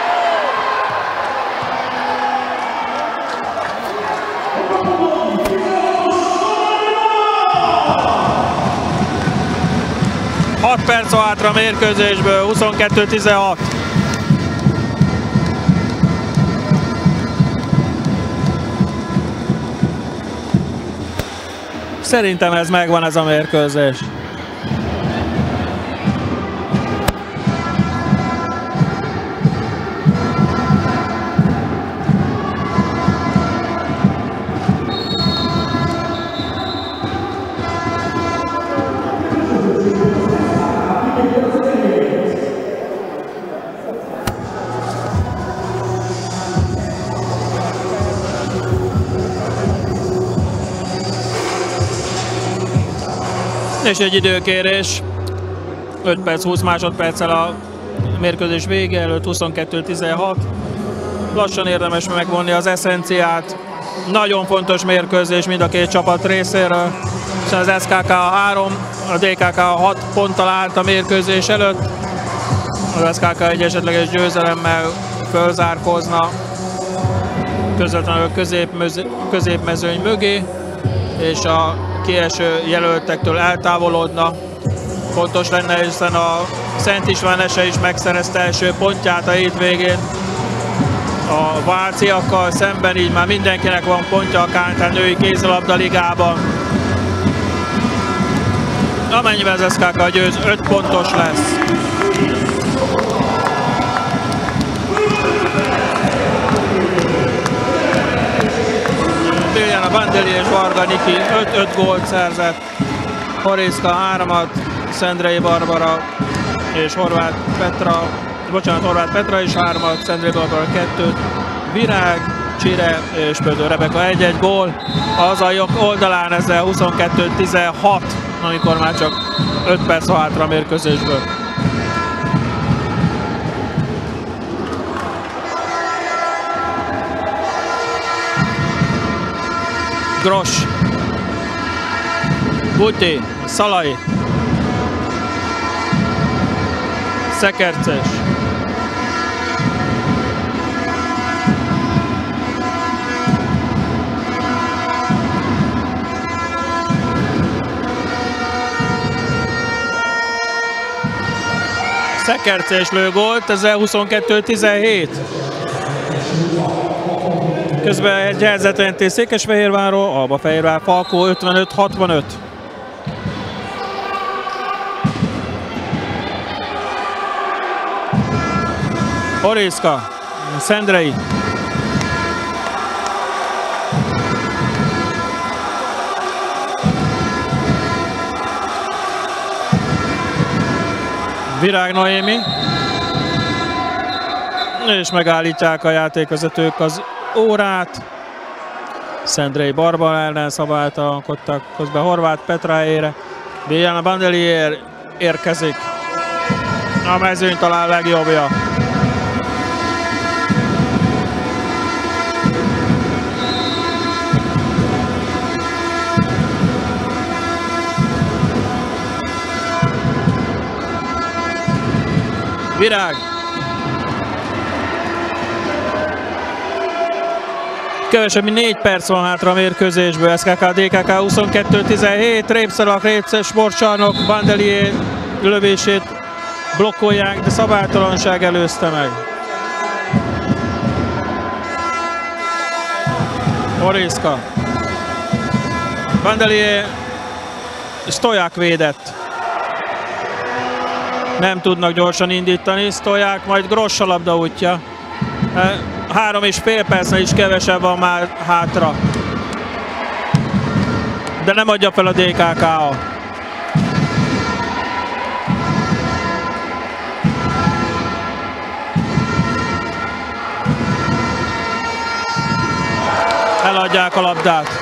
Hat perc hátra a mérkőzésből, 22-16. Szerintem ez megvan, ez a mérkőzés. És egy időkérés, 5 perc 20 másodperccel a mérkőzés vége előtt, 22-16. Lassan érdemes megvonni az eszenciát. Nagyon fontos mérkőzés mind a két csapat részéről, hiszen az SKK 3, a DKK 6 ponttal állt a mérkőzés előtt. Az SKK egy esetleges győzelemmel fölzárkozna közvetlenül középmezőny mögé, és a kieső jelöltektől eltávolodna. Fontos lenne, hiszen a Szent István Ese is megszerezte első pontját a hétvégén. A váciakkal szemben így már mindenkinek van pontja a Kántán női kézilabda ligában. Amennyiben az SKK győz, 5 pontos lesz. Tőljen a Bandelier és Varga Niki 5 gólt szerzett, Horiszka 3-at, Szendrei Barbara és Horváth Petra bocsánat, Horváth Petra is 3-at, Szendrei Barbara 2-t, Virág, Csire és Pöldő Rebeka 1-1 gól. Az a jobb oldalán ezzel 22-16, amikor már csak 5 perc van hátra a mérkőzésből. Gros, Buti, Szalai, Szekerces, Szekerces lő gólt, ezzel 22-17. Közben egy helyzetjelentés Székesfehérvárról, Albafehérvár, Falkó 55-65. Orészka, Szendrei. Virág Noémi. És megállítják a játékvezetők az órát. Szendrei Barbara ellen szabálytalankodtak, közben Horváth Petra helyére. Diana Bandelier érkezik. A mezőny talán legjobbja. Virág. Kevesebb, mint 4 perc van hátra a mérkőzésből. SKK DKK 22-17. Répszalak, Répces sportcsarnok, Bandelier lövését blokkolják, de szabálytalanság előzte meg. Orészka. Bandelier, Stoják védett. Nem tudnak gyorsan indítani, Stoják, majd Gross a labda útja. 3,5 percnél is kevesebb van már hátra. De nem adja fel a DKK-a. Eladják a labdát.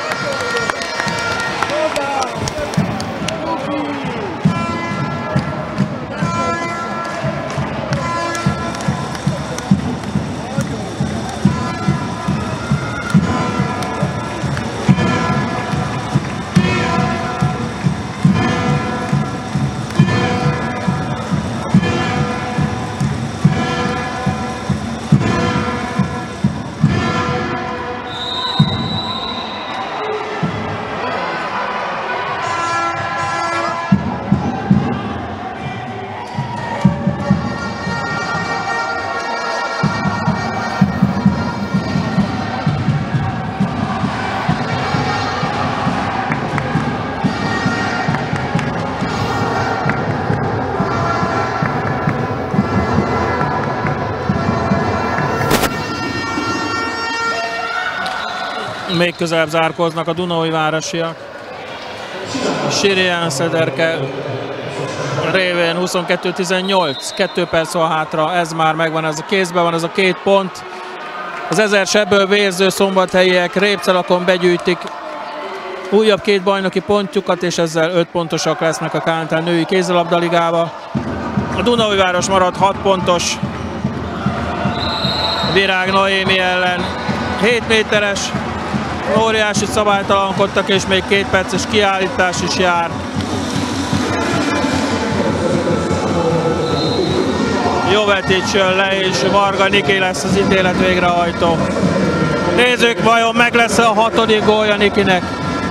Még közelebb zárkoznak a Dunaújvárosiak. Sirian Szederke révén 22-18, 2 perc van hátra, ez már megvan, ez a kézben van, ez a 2 pont. Az 1000 sebből vérző szombathelyiek Répcelakon begyűjtik újabb 2 bajnoki pontjukat, és ezzel 5 pontosak lesznek a KNT női kézilabdaligával. A Dunaújváros marad 6 pontos. Virág Noémi ellen 7 méteres. Óriási szabálytalankodtak, és még 2 perces kiállítás is jár. Jovetics jön le, és Varga Niki lesz az ítélet végrehajtó. Nézzük, vajon meg lesz a 6. gólja Nikinek.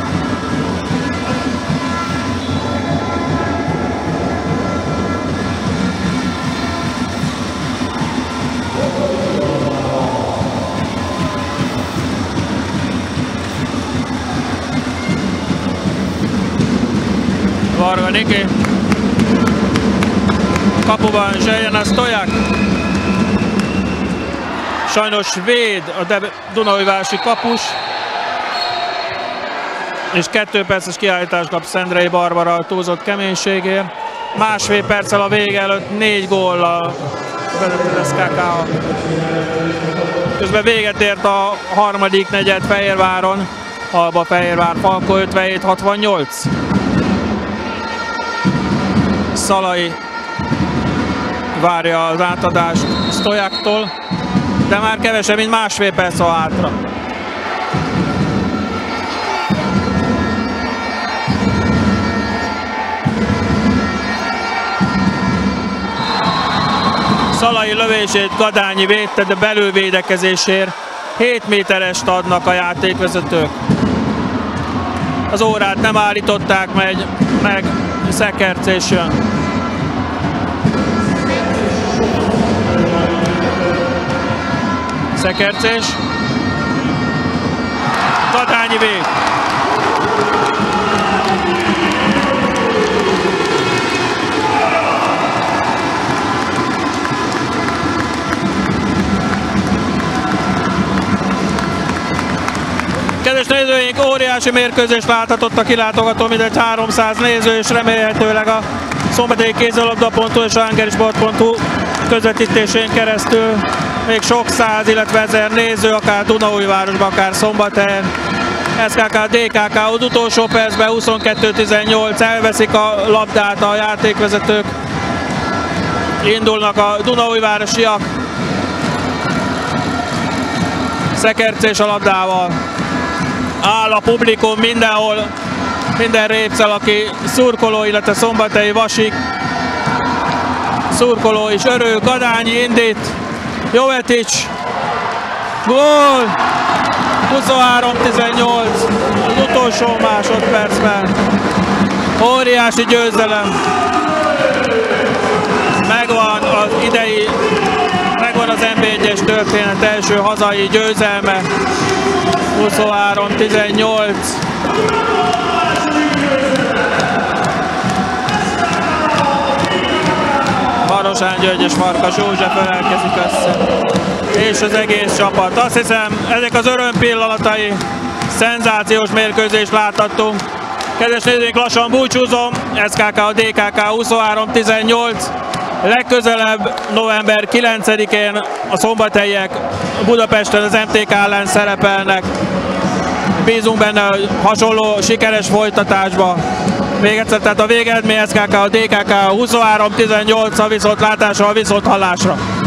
Varga Niki. Kapuban Zseljana Stoják. Sajnos véd a Dunaújvárosi kapus. És 2 perces kiállítást kap Szendrei Barbara túlzott keménységért. 1,5 perccel a vége előtt 4 góllal vezető SKK. Közben véget ért a harmadik negyed Fehérváron. Alba-Fehérvár Falko 57-68. Szalai várja az átadást Stojaktól, de már kevesebb, mint másfél perc van hátra. Szalai lövését Gadányi védte, de belülvédekezésért 7 méterest adnak a játékvezetők. Az órát nem állították meg Szekerc jön. Szekercés. Gadányi véd. Kedves nézőink, óriási mérkőzést láthatott a kilátogató, mindegy 300 néző, és remélhetőleg a szombathelyi kézilabda.hu és a hungarisport.hu közvetítésén keresztül még sok száz, illetve ezer néző, akár Dunaújvárosban, akár Szombathelyen. SKK, DKK az utolsó percben 22-18, elveszik a labdát a játékvezetők. Indulnak a Dunaújvárosiak. Szekercés a labdával. Áll a publikum mindenhol, minden répszel, aki szurkoló, illetve szombathelyi Vasik szurkoló is örül. Gadányi indít, Jovetics, gól! 23-18 az utolsó másodpercben. Óriási győzelem. Megvan az idei, megvan az NB1-es történet első hazai győzelme. 23-18. Marosán György és Farkas József ölelkezik össze. És az egész csapat. Azt hiszem, ezek az öröm pillanatai, szenzációs mérkőzést láthattunk. Kedves nézőink, lassan búcsúzom. SKK a DKK 23-18. Legközelebb november 9-én a szombathelyiek Budapesten az MTK ellen szerepelnek. Bízunk benne, hogy hasonló sikeres folytatásba. Még egyszer, tehát a végeredmény SKK a DKK 23-18, a viszontlátásra, a viszonthallásra.